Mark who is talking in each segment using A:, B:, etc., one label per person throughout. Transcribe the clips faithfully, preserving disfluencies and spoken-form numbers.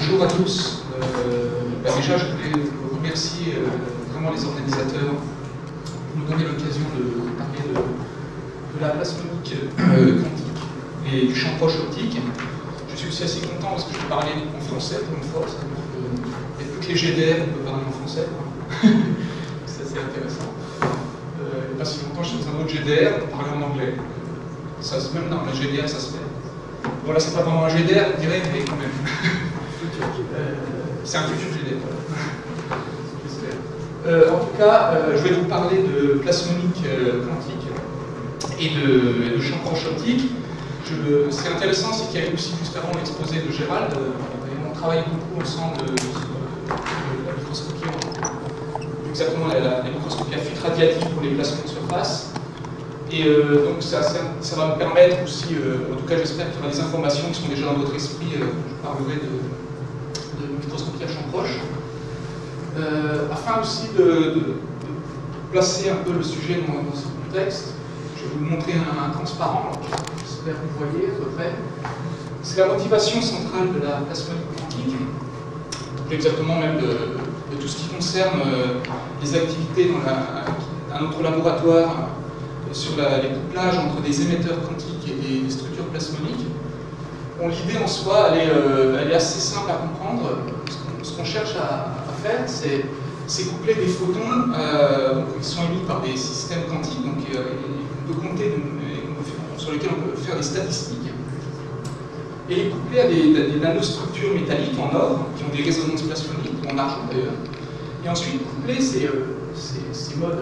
A: bonjour à tous. Euh, bah déjà, je voulais remercier euh, vraiment les organisateurs pour nous donner l'occasion de parler de, de la plasmonique euh, quantique et du champ proche optique. Je suis aussi assez content parce que je vais parler en français pour une fois. Ça veut dire que toutes les G D R, on peut parler en français. C'est assez intéressant. Euh, il n'y a pas si longtemps, je suis dans un autre G D R, on parlait en anglais. Ça, même dans la G D R, ça se fait. Voilà, c'est pas vraiment un G D R, on dirait, mais quand même. euh, c'est un futur G D R. Euh, en tout cas, euh, je vais vous parler de plasmonique euh, quantique et de, et de champ proche optique. Je, ce qui est intéressant, c'est qu'il y a eu aussi juste avant l'exposé de Gérald, euh, on travaille beaucoup ensemble de, de, de la microscopie, en, exactement la, la, la microscopie à fuite radiative pour les plasmons de surface. Et euh, donc ça, ça, ça va me permettre aussi, euh, en tout cas j'espère qu'il y aura des informations qui sont déjà dans votre esprit, euh, je parlerai de, de microscopie à champ proche. Euh, afin aussi de, de, de placer un peu le sujet dans, dans ce contexte, je vais vous montrer un, un transparent, j'espère que vous voyez à peu près. C'est la motivation centrale de la plasmonique quantique, plus exactement même de, de tout ce qui concerne euh, les activités dans la, à notre laboratoire, sur la, les couplages entre des émetteurs quantiques et des, des structures plasmoniques. Bon, l'idée en soi, elle est, euh, elle est assez simple à comprendre. Ce qu'on qu cherche à, à faire, c'est coupler des photons euh, donc, qui sont émis par des systèmes quantiques, donc euh, on peut compter, de, sur lesquels on peut faire des statistiques, et les coupler à des, des nanostructures métalliques en or, qui ont des résonances plasmoniques, ou en argent d'ailleurs, et ensuite coupler ces, euh, ces, ces modes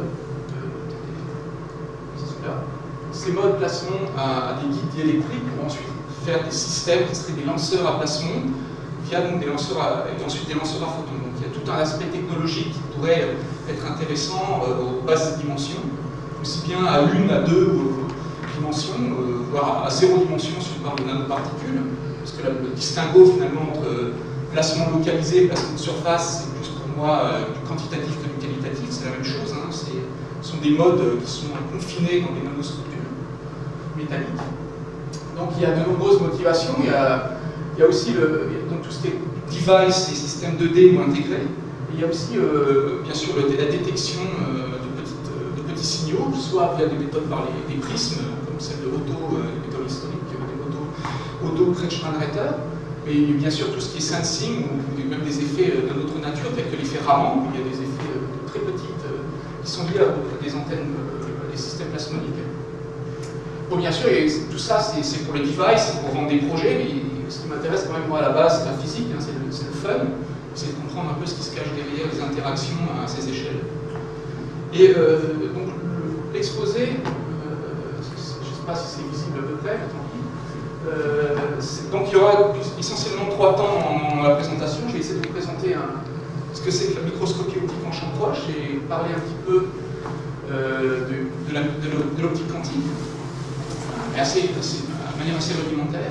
A: ces modes plasmons à, à des guides diélectriques pour ensuite faire des systèmes qui seraient des lanceurs à plasmons via donc des lanceurs à, et ensuite des lanceurs à photons. Donc il y a tout un aspect technologique qui pourrait être intéressant euh, aux basses dimensions, aussi bien à une, à deux euh, dimensions, euh, voire à, à zéro dimension si on parle de nanoparticules, parce que là, le distinguo finalement entre placement localisé et placement de surface, c'est plus pour moi euh, du quantitatif que du qualitatif, c'est la même chose. Hein, ce sont des modes qui sont confinés dans des nanostructures métalliques. Donc il y a de nombreuses motivations. Il y a, il y a aussi le, donc, tout ce qui est device et systèmes deux D ou intégrés. Et il y a aussi, euh, bien sûr, le, la détection euh, de, petites, de petits signaux, soit via des méthodes par les, des prismes, comme celle de Otto, euh, des méthodes historiques, des motos Otto, Kretschmann-Ritter. Mais bien sûr, tout ce qui est sensing, ou même des effets d'une autre nature, tels que l'effet Raman, où il y a des effets euh, très petites euh, qui sont liés à des antennes, euh, des systèmes plasmoniques. Bon, bien sûr, et tout ça, c'est pour les devices, c'est pour vendre des projets, mais ce qui m'intéresse quand même, moi, à la base, c'est la physique, hein, c'est le, le fun, c'est de comprendre un peu ce qui se cache derrière les interactions à ces échelles. Et euh, donc, l'exposé, euh, je ne sais pas si c'est visible à peu près, tant pis. Euh, donc, il y aura essentiellement trois temps dans, dans la présentation. Je vais essayer de vous présenter un, ce que c'est que la microscopie optique en champ proche et parler un petit peu euh, de, de l'optique quantique. Assez, assez, de manière assez rudimentaire.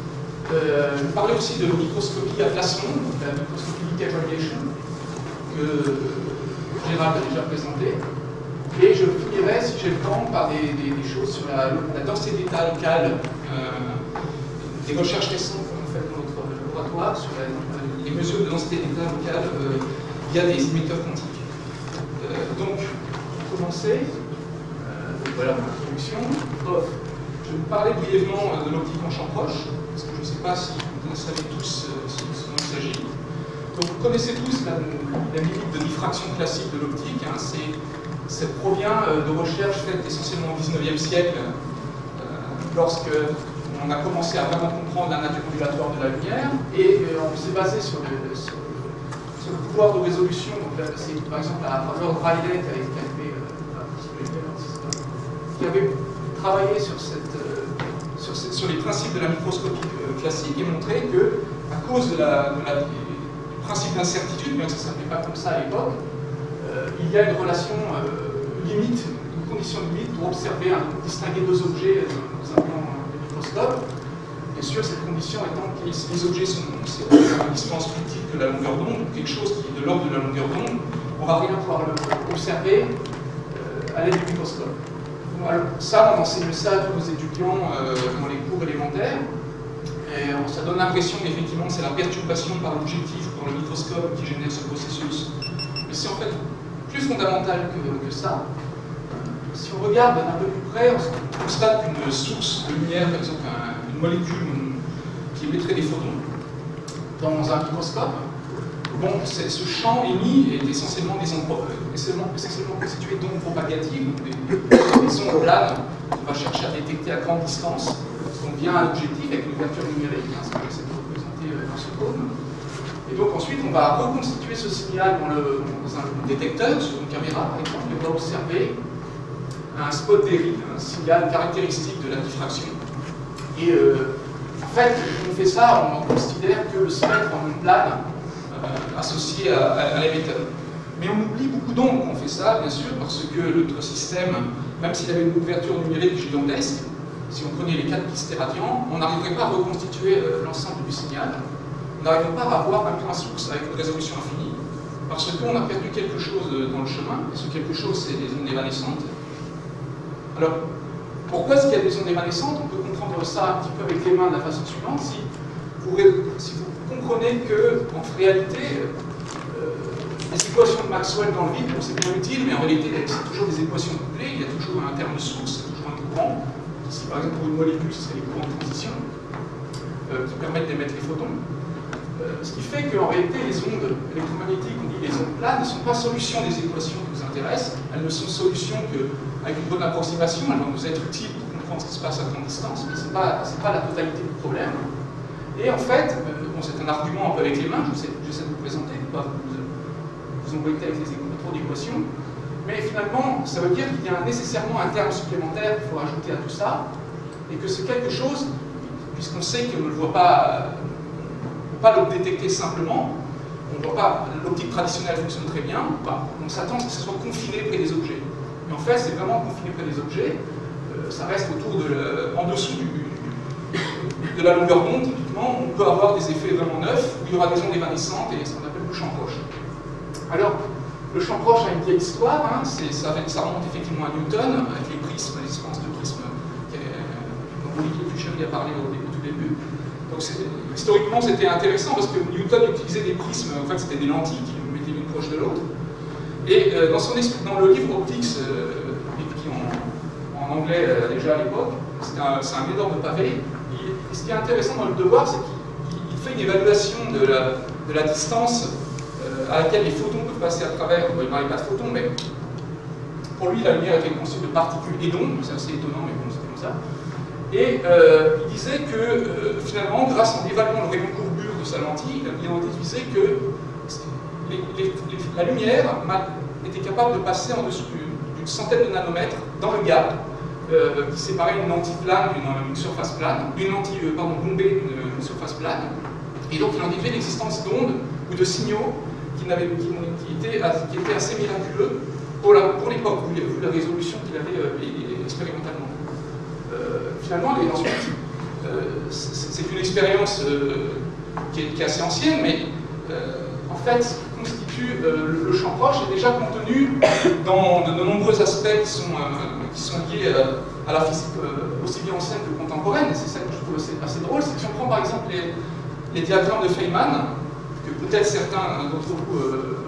A: Euh, je vais parler aussi de microscopie à plasmon, donc la microscopie decay radiation, que Gérald a déjà présenté. Et je finirai, si j'ai le temps, par des, des, des choses sur la, la densité d'état locale, euh, des recherches récentes qu'on a faites dans notre laboratoire sur la, les mesures de densité d'état locale euh, via des émetteurs quantiques. Euh, donc, pour commencer, euh, voilà mon introduction. Oh. Je vais vous parler brièvement de l'optique en champ proche, parce que je ne sais pas si vous savez tous euh, ce dont il s'agit. Donc vous connaissez tous la, la limite de diffraction classique de l'optique. Hein, ça provient euh, de recherches faites essentiellement au dix-neuvième siècle, euh, lorsque on a commencé à vraiment comprendre la nature ondulatoire de la lumière, et euh, on s'est basé sur le, sur, sur le pouvoir de résolution. C'est par exemple à Lord Rayleigh qui avait, qui avait travaillé sur, cette, euh, sur, cette, sur les principes de la microscopie euh, classique et montré que, à cause de la, de la, du principe d'incertitude, bien que ça ne s'appelait pas comme ça à l'époque, euh, il y a une relation euh, limite, une condition limite pour observer, hein, distinguer deux objets dans un plan de microscope. Bien sûr, cette condition étant que les, les objets sont une distance plus petite que la longueur d'onde, quelque chose qui est de l'ordre de la longueur d'onde, on va rien pouvoir l'observer euh, à l'aide du microscope. Alors, ça, on enseigne ça à tous nos étudiants euh, dans les cours élémentaires. Et ça donne l'impression qu'effectivement c'est la perturbation par l'objectif ou par le microscope qui génère ce processus. Mais c'est en fait plus fondamental que, que ça. Si on regarde d'un peu plus près, on constate qu'une source de lumière, par exemple un, une molécule qui émettrait des photons dans un microscope, bon, ce champ émis est essentiellement des ondes, essentiellement, essentiellement constitué d'ondes propagatives, donc des, des ondes planes qu'on va chercher à détecter à grande distance. Donc via un objectif avec une ouverture numérique, hein, ce que j'essaie de représenter dans ce cône. Et donc ensuite on va reconstituer ce signal dans, le, dans un détecteur, sur une caméra par exemple, et on va observer un spot d'Erid, un signal caractéristique de la diffraction. Et euh, en fait, quand on fait ça, on considère que le spectre en une plane euh, associé à, à, à l'émetteur. Mais on oublie beaucoup d'ondes quand on fait ça, bien sûr, parce que notre système, même s'il avait une ouverture numérique gigantesque, si on prenait les quatre pistes radians, on n'arriverait pas à reconstituer euh, l'ensemble du signal. On n'arriverait pas à avoir un point source avec une résolution infinie, parce qu'on a perdu quelque chose dans le chemin, et ce quelque chose, c'est des ondes évanescentes. Alors, pourquoi est-ce qu'il y a des ondes évanescentes? On peut comprendre ça un petit peu avec les mains de la façon suivante. Si vous, si vous comprenez que, en réalité, euh, les équations de Maxwell dans le vide, bon, c'est bien utile, mais en réalité, c'est toujours des équations couplées, il y a toujours un terme de source, c'est toujours un courant. Ici, par exemple, pour une molécule, ce serait les courants de transition euh, qui permettent d'émettre les photons. Euh, ce qui fait qu'en réalité, les ondes électromagnétiques, on dit les ondes planes, ne sont pas solution des équations qui nous intéressent, elles ne sont solution qu'avec une bonne approximation, elles vont nous être utiles pour comprendre ce qui se passe à grande distance, mais ce n'est pas, pas la totalité du problème. Et en fait, euh, bon, c'est un argument un peu avec les mains, j'essaie de vous présenter, pas vous, vous embêter avec les trop d'équations, mais finalement, ça veut dire qu'il y a nécessairement un terme supplémentaire qu'il faut ajouter à tout ça, et que c'est quelque chose, puisqu'on sait qu'on ne le voit pas, on ne peut pas le détecter simplement, on ne voit pas, l'optique traditionnelle fonctionne très bien, on s'attend à ce que ce soit confiné près des objets. Mais en fait, c'est vraiment confiné près des objets, euh, ça reste autour de le, en dessous du, de la longueur d'onde, typiquement, on peut avoir des effets vraiment neufs, où il y aura des ondes évanescentes et ce qu'on appelle le champ proche. Alors, le champ proche a une vieille histoire, hein, ça, ça remonte effectivement à Newton, avec les prismes, les séquences de prismes dont Olivier Puchery a parlé au, au tout début. Donc historiquement c'était intéressant parce que Newton utilisait des prismes, en fait c'était des lentilles qui mettaient l'une proche de l'autre. Et euh, dans, son, dans le livre Optics, euh, écrit en, en anglais euh, déjà à l'époque, c'est un, un énorme pavé. Et ce qui est intéressant dans le devoir, c'est qu'il fait une évaluation de la, de la distance euh, à laquelle les photons peuvent passer à travers. Bon, il ne parlait pas de photons, mais pour lui la lumière était constituée de particules et d'ondes, c'est assez étonnant, mais bon, c'était comme ça. Et euh, il disait que euh, finalement, grâce en évaluant le rayon courbure de sa lentille, il a déduisait que les, les, les, la lumière était capable de passer en dessous d'une centaine de nanomètres dans le gap euh, qui séparait une lentille plane d'une une surface plane, une lentille euh, pardon, bombée d'une une surface plane. Et donc il en déduisait l'existence d'ondes ou de signaux qui, qui, qui, étaient, qui étaient assez miraculeux pour l'époque, vu, vu la résolution qu'il avait euh, expérimentalement. Euh, finalement, les, ensuite, euh, c'est une expérience euh, qui, qui est assez ancienne, mais euh, en fait, ce qui constitue euh, le, le champ proche est déjà contenu dans de, de nombreux aspects qui sont, euh, qui sont liés euh, à la physique euh, aussi bien ancienne que contemporaine, et c'est ça que je trouve assez, assez drôle, c'est que si on prend par exemple les, les diagrammes de Feynman, que peut-être certains d'entre vous euh,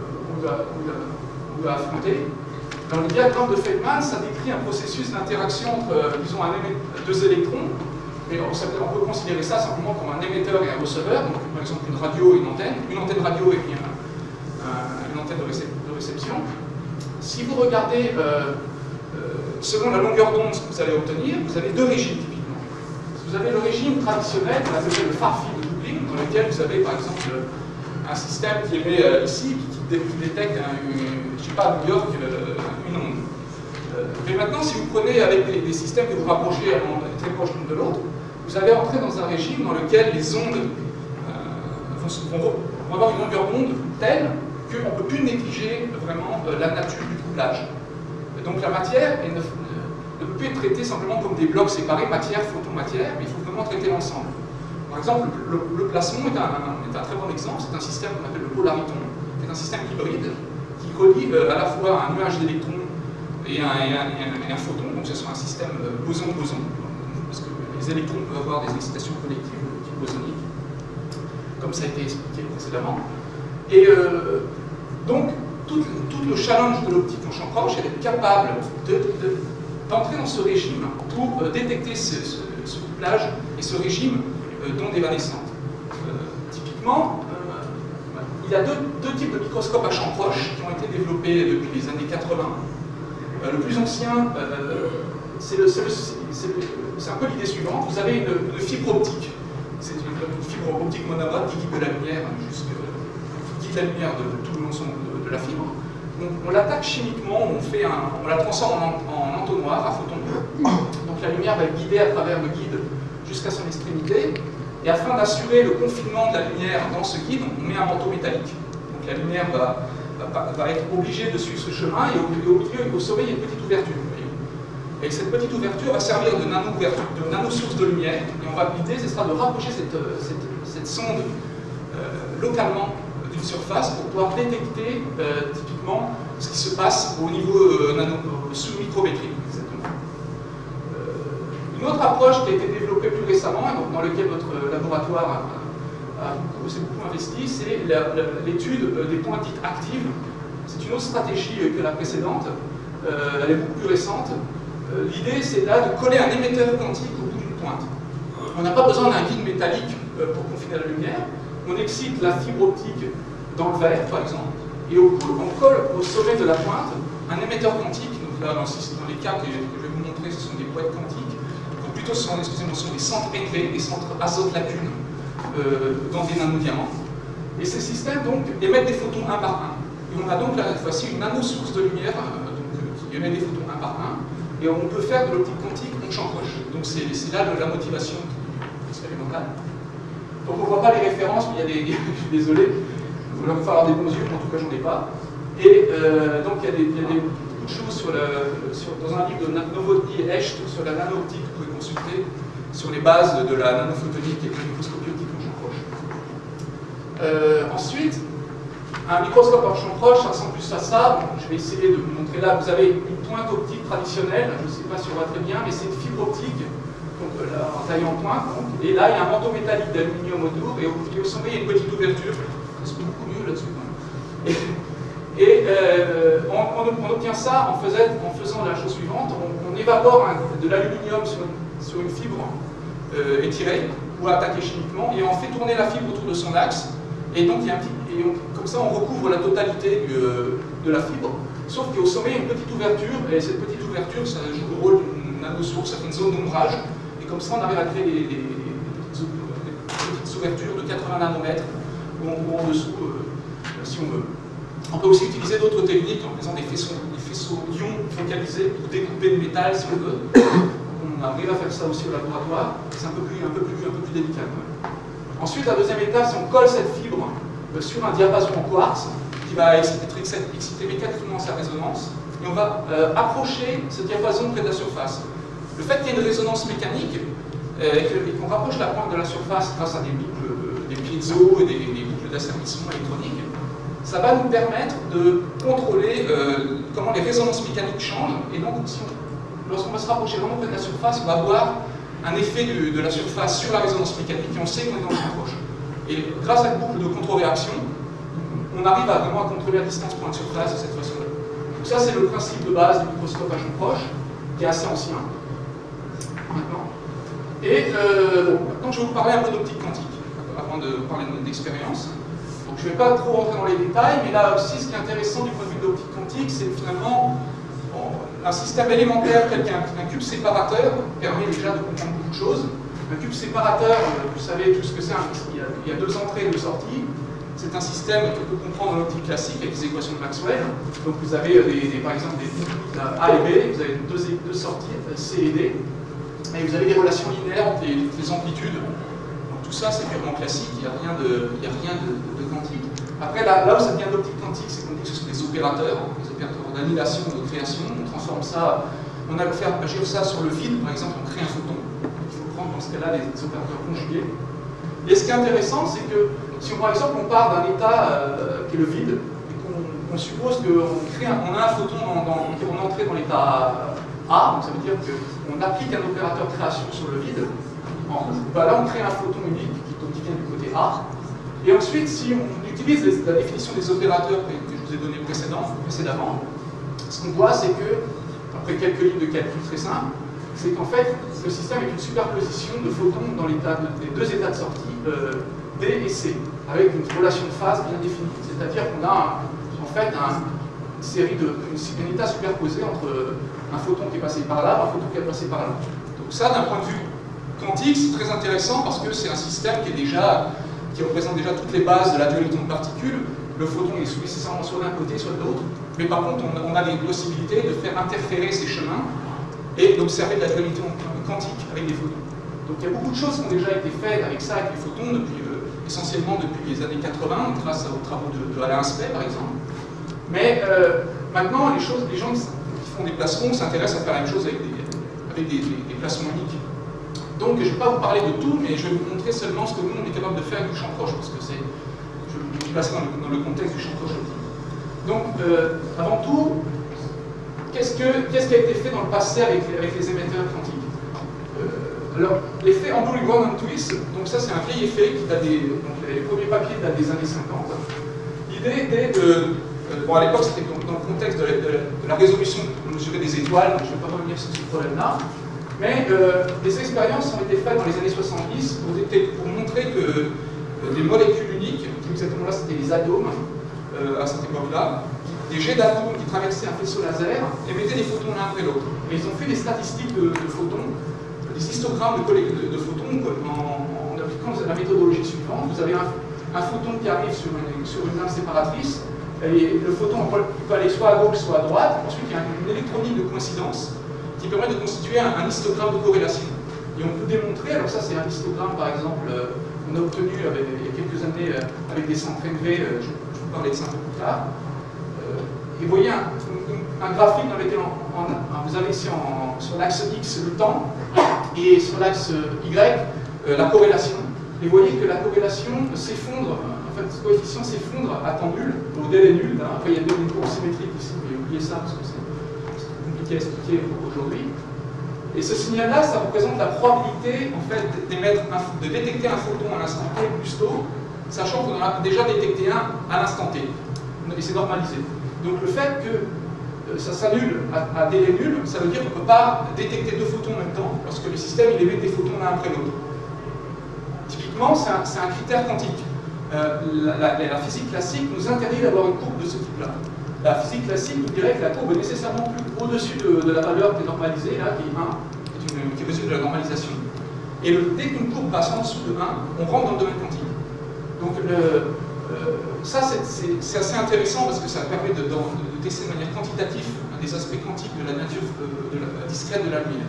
A: ont eu à affronter. Dans le diagramme de Feynman, ça décrit un processus d'interaction entre, euh, disons, un deux électrons, mais on, on peut considérer ça simplement comme un émetteur et un receveur, donc par exemple une radio et une antenne, une antenne radio et puis un, un, une antenne de, récep de réception. Si vous regardez, euh, euh, selon la longueur d'onde, ce que vous allez obtenir, vous avez deux régimes typiquement. Vous avez le régime traditionnel, qu'on appelle le far field doubling, dans lequel vous avez par exemple un système qui émet euh, ici, qui, qui détecte un, une, je ne sais pas, à New York, euh, une onde. Euh, mais maintenant, si vous prenez avec des, des systèmes que vous rapprochez très proches l'une de l'autre, vous allez entrer dans un régime dans lequel les ondes euh, vont, vont, vont avoir une longueur d'onde telle qu'on ne peut plus négliger vraiment euh, la nature du couplage. Et donc la matière elle ne, ne peut plus être traitée simplement comme des blocs séparés, matière, photon, matière, mais il faut vraiment traiter l'ensemble. Par exemple, le, le plasmon est un, est un très bon exemple, c'est un système qu'on appelle le polariton, qui est un système hybride qui relie euh, à la fois un nuage d'électrons et un, et, un, et, un, et un photon, donc ce sera un système boson-boson, parce que les électrons peuvent avoir des excitations collectives de type bosonique, comme ça a été expliqué précédemment. Et euh, donc, tout, tout le challenge de l'optique en champ proche est d'être capable d'entrer de, de, dans ce régime pour euh, détecter ce, ce, ce couplage et ce régime euh, d'ondes évanescentes. Euh, typiquement, euh, il y a deux, deux types de microscopes à champ proche qui ont été développés depuis les années quatre-vingt. Euh, le plus ancien, euh, c'est un peu l'idée suivante. Vous avez une, une fibre optique. C'est une, une fibre optique monomode qui guide de la lumière jusque guide la lumière de, de tout le long de, de la fibre. Donc, on l'attaque chimiquement, on, fait un, on la transforme en, en entonnoir à photons. Donc la lumière va être guidée à travers le guide jusqu'à son extrémité. Et afin d'assurer le confinement de la lumière dans ce guide, on met un manteau métallique. Donc la lumière va, va, va être obligée de suivre ce chemin, et au, au milieu, au sommet, il y a une petite ouverture. Et cette petite ouverture va servir de nano-ouverture, de nano-source de lumière. Et on va l'idée, ce sera de rapprocher cette, cette, cette sonde euh, localement d'une surface pour pouvoir détecter euh, typiquement ce qui se passe au niveau euh, nano, euh, sous-micrométrique. Euh, une autre approche qui a été développée plus récemment, et dans laquelle notre laboratoire a, a beaucoup, s'est beaucoup investi, c'est l'étude des pointes dites actives. C'est une autre stratégie que la précédente. Euh, elle est beaucoup plus récente. Euh, L'idée, c'est là de coller un émetteur quantique au bout d'une pointe. On n'a pas besoin d'un guide métallique euh, pour confiner la lumière. On excite la fibre optique dans le verre, par exemple, et au, on colle au sommet de la pointe un émetteur quantique. Donc là, dans, dans les cas que je vais vous montrer, ce sont des boîtes quantiques. Donc plutôt, ce sont, excusez-moi, ce sont des centres N V, des centres azote lacunes, euh, dans des nanodiamants. Et ces systèmes, donc, émettent des photons un par un. Et on a donc là, cette fois-ci, une nano-source de lumière euh, donc, euh, qui émet des photons un par un. Et on peut faire de l'optique quantique en champ proche. Donc c'est là la motivation expérimentale. Donc on ne voit pas les références, mais il y a des... je suis désolé, il va falloir des bons yeux, mais en tout cas j'en ai pas. Et euh, donc il y a, des, il y a des, beaucoup de choses sur le, sur, dans un livre de Novotny et Hecht sur la nano-optique, vous pouvez consulter sur les bases de la nanophotonique et de la microscopie optique en champ proche. Euh, ensuite, un microscope en champ proche, ça ressemble plus à ça. Bon, je vais essayer de vous montrer là. Vous avez une pointe optique traditionnelle, je ne sais pas si on voit très bien, mais c'est une fibre optique, donc là, en taille en pointe. Donc, et là, il y a un manteau métallique d'aluminium autour, et au, et au sommet, il y a une petite ouverture. Ça se fait beaucoup mieux là-dessus. Et, et euh, on, on, on obtient ça en, faisait, en faisant la chose suivante. On, on évapore un, de l'aluminium sur, sur une fibre euh, étirée, ou attaquée chimiquement, et on fait tourner la fibre autour de son axe. Et donc, il y a un petit, et on, comme ça, on recouvre la totalité du, euh, de la fibre, sauf qu'au sommet, il y a une petite ouverture, et cette petite ouverture, ça joue le rôle d'une nanosource, ça fait une zone d'ombrage, et comme ça, on arrive à créer des, des, des, petites, des petites ouvertures de quatre-vingts nanomètres, ou en, ou en dessous, euh, si on veut. On peut aussi utiliser d'autres techniques, en faisant des faisceaux, des faisceaux ions focalisés pour découper le métal, si on veut. On arrive à faire ça aussi au laboratoire, c'est un peu plus, un peu plus, un peu plus délicat. Ensuite, la deuxième étape, c'est qu'on colle cette fibre euh, sur un diapason en quartz qui va exciter, exciter mécaniquement sa résonance, et on va euh, approcher ce diapason près de la surface. Le fait qu'il y ait une résonance mécanique euh, et qu'on rapproche la pointe de la surface grâce à des boucles, euh, des piezo et des, des boucles d'asservissement électronique, ça va nous permettre de contrôler euh, comment les résonances mécaniques changent, et donc si lorsqu'on va se rapprocher vraiment près de la surface, on va avoir un effet de, de la surface sur la résonance mécanique, et on sait qu'on est dans le champ proche. Et grâce à une boucle de contre-réaction, on arrive à vraiment à contrôler la distance point de surface de cette façon-là. Donc ça, c'est le principe de base du microscope à champ proche, qui est assez ancien. Maintenant. Et euh, bon, maintenant, je vais vous parler un peu d'optique quantique, avant de parler de notre expérience. Donc je ne vais pas trop rentrer dans les détails, mais là aussi, ce qui est intéressant du point de vue de l'optique quantique, c'est finalement un système élémentaire tel qu'un cube séparateur permet déjà de comprendre beaucoup de choses. Un cube séparateur, vous savez tout ce que c'est, il, il y a deux entrées et deux sorties. C'est un système qu'on peut comprendre dans l'optique classique avec les équations de Maxwell. Donc vous avez des, des, par exemple des inputs A et B, vous avez deux, deux sorties, C et D, et vous avez des relations linéaires entre les, les amplitudes. Donc tout ça c'est purement classique, il n'y a rien de, il y a rien de, de quantique. Après là, là où ça devient de l'optique quantique, c'est qu'on dit que ce sont des opérateurs, des opérateurs d'annulation, de création. On transforme ça, on a fait agir ça sur le vide, par exemple, on crée un photon. Il faut prendre dans ce cas-là les opérateurs conjugués. Et ce qui est intéressant, c'est que si on, par exemple on part d'un état euh, qui est le vide, et qu'on qu suppose qu'on crée un, on a un photon dans, dans, qui est entré dans l'état A, donc ça veut dire qu'on applique un opérateur création sur le vide. En, bah là on crée un photon unique qui c'est A. Et ensuite, si on utilise les, la définition des opérateurs que, que je vous ai donné précédemment, ce qu'on voit, c'est que, après quelques lignes de calcul très simples, c'est qu'en fait, le système est une superposition de photons dans les deux états de sortie, euh, D et C, avec une relation de phase bien définie. C'est-à-dire qu'on a en fait un, une série de une, un état superposé entre un photon qui est passé par là, un photon qui est passé par là. Donc ça, d'un point de vue quantique, c'est très intéressant parce que c'est un système qui est déjà qui représente déjà toutes les bases de la dualité de particules. Le photon est nécessairement soit d'un côté, soit de l'autre, mais par contre, on, on a des possibilités de faire interférer ces chemins et d'observer de la dualité quantique avec des photons. Donc il y a beaucoup de choses qui ont déjà été faites avec ça, avec les photons, depuis, euh, essentiellement depuis les années quatre-vingt, grâce aux travaux de, de Alain Aspect, par exemple. Mais euh, maintenant, les, choses, les gens qui font des placements s'intéressent à faire la même chose avec des, avec des, des, des placements uniques. Donc je ne vais pas vous parler de tout, mais je vais vous montrer seulement ce que nous, on est capable de faire avec du champ proche, parce que c'est, je me place dans le, dans le contexte du champ proche optique. Donc, euh, avant tout, qu'est-ce, que, qu'est-ce qui a été fait dans le passé avec, avec les émetteurs quantiques? euh, Alors, l'effet Andrew-Groneman twist, donc ça c'est un vieil effet qui date des, donc les premiers papiers datent des années cinquante. L'idée était de, euh, bon à l'époque c'était dans, dans le contexte de la, de, de la résolution pour mesurer des étoiles, donc je ne vais pas revenir sur ce problème-là. Mais euh, des expériences ont été faites dans les années soixante-dix pour, pour montrer que euh, des molécules uniques, plus exactement là c'était les atomes, euh, à cette époque-là, des jets d'atomes qui traversaient un faisceau laser émettaient des photons l'un après l'autre. Et ils ont fait des statistiques de, de photons, des histogrammes de, de, de photons en, en appliquant la méthodologie suivante. Vous avez un, un photon qui arrive sur une, sur une lame séparatrice, et le photon peut aller soit à gauche, soit à droite. Ensuite, il y a une électronique de coïncidence qui permet de constituer un, un histogramme de corrélation. Et on peut démontrer, alors ça c'est un histogramme par exemple, euh, qu'on a obtenu avec, il y a quelques années euh, avec des centres N V, euh, je, je vous parlais de ça un peu plus tard. Euh, et vous voyez un, un, un graphique dans lequel on, on, on, vous avez ici en, sur l'axe X le temps, et sur l'axe Y euh, la corrélation. Et vous voyez que la corrélation s'effondre, en fait ce coefficient s'effondre à temps nul, au délai nul. Hein. Après il y a une courbe symétrique ici, mais oubliez ça parce que c'est compliqué à expliquer aujourd'hui. Et ce signal-là, ça représente la probabilité en fait, d'émettre un, de détecter un photon à l'instant T plus tôt, sachant qu'on en a déjà détecté un à l'instant T. Et c'est normalisé. Donc le fait que euh, ça s'annule à, à délai nul, ça veut dire qu'on ne peut pas détecter deux photons en même temps, parce que le système il émet des photons l'un après l'autre. Typiquement, c'est un, un critère quantique. Euh, la, la, la physique classique nous interdit d'avoir une courbe de ce type-là. La physique classique nous dirait que la courbe est nécessairement plus au-dessus de, de la valeur qui est normalisée, là, qui est un, qui est, une, qui est mesure de la normalisation. Et le, dès qu'une courbe passe en dessous de un, on rentre dans le domaine quantique. Donc le, euh, ça, c'est assez intéressant parce que ça permet de, de, de tester de manière quantitative un des aspects quantiques de la nature euh, de la, discrète de la lumière.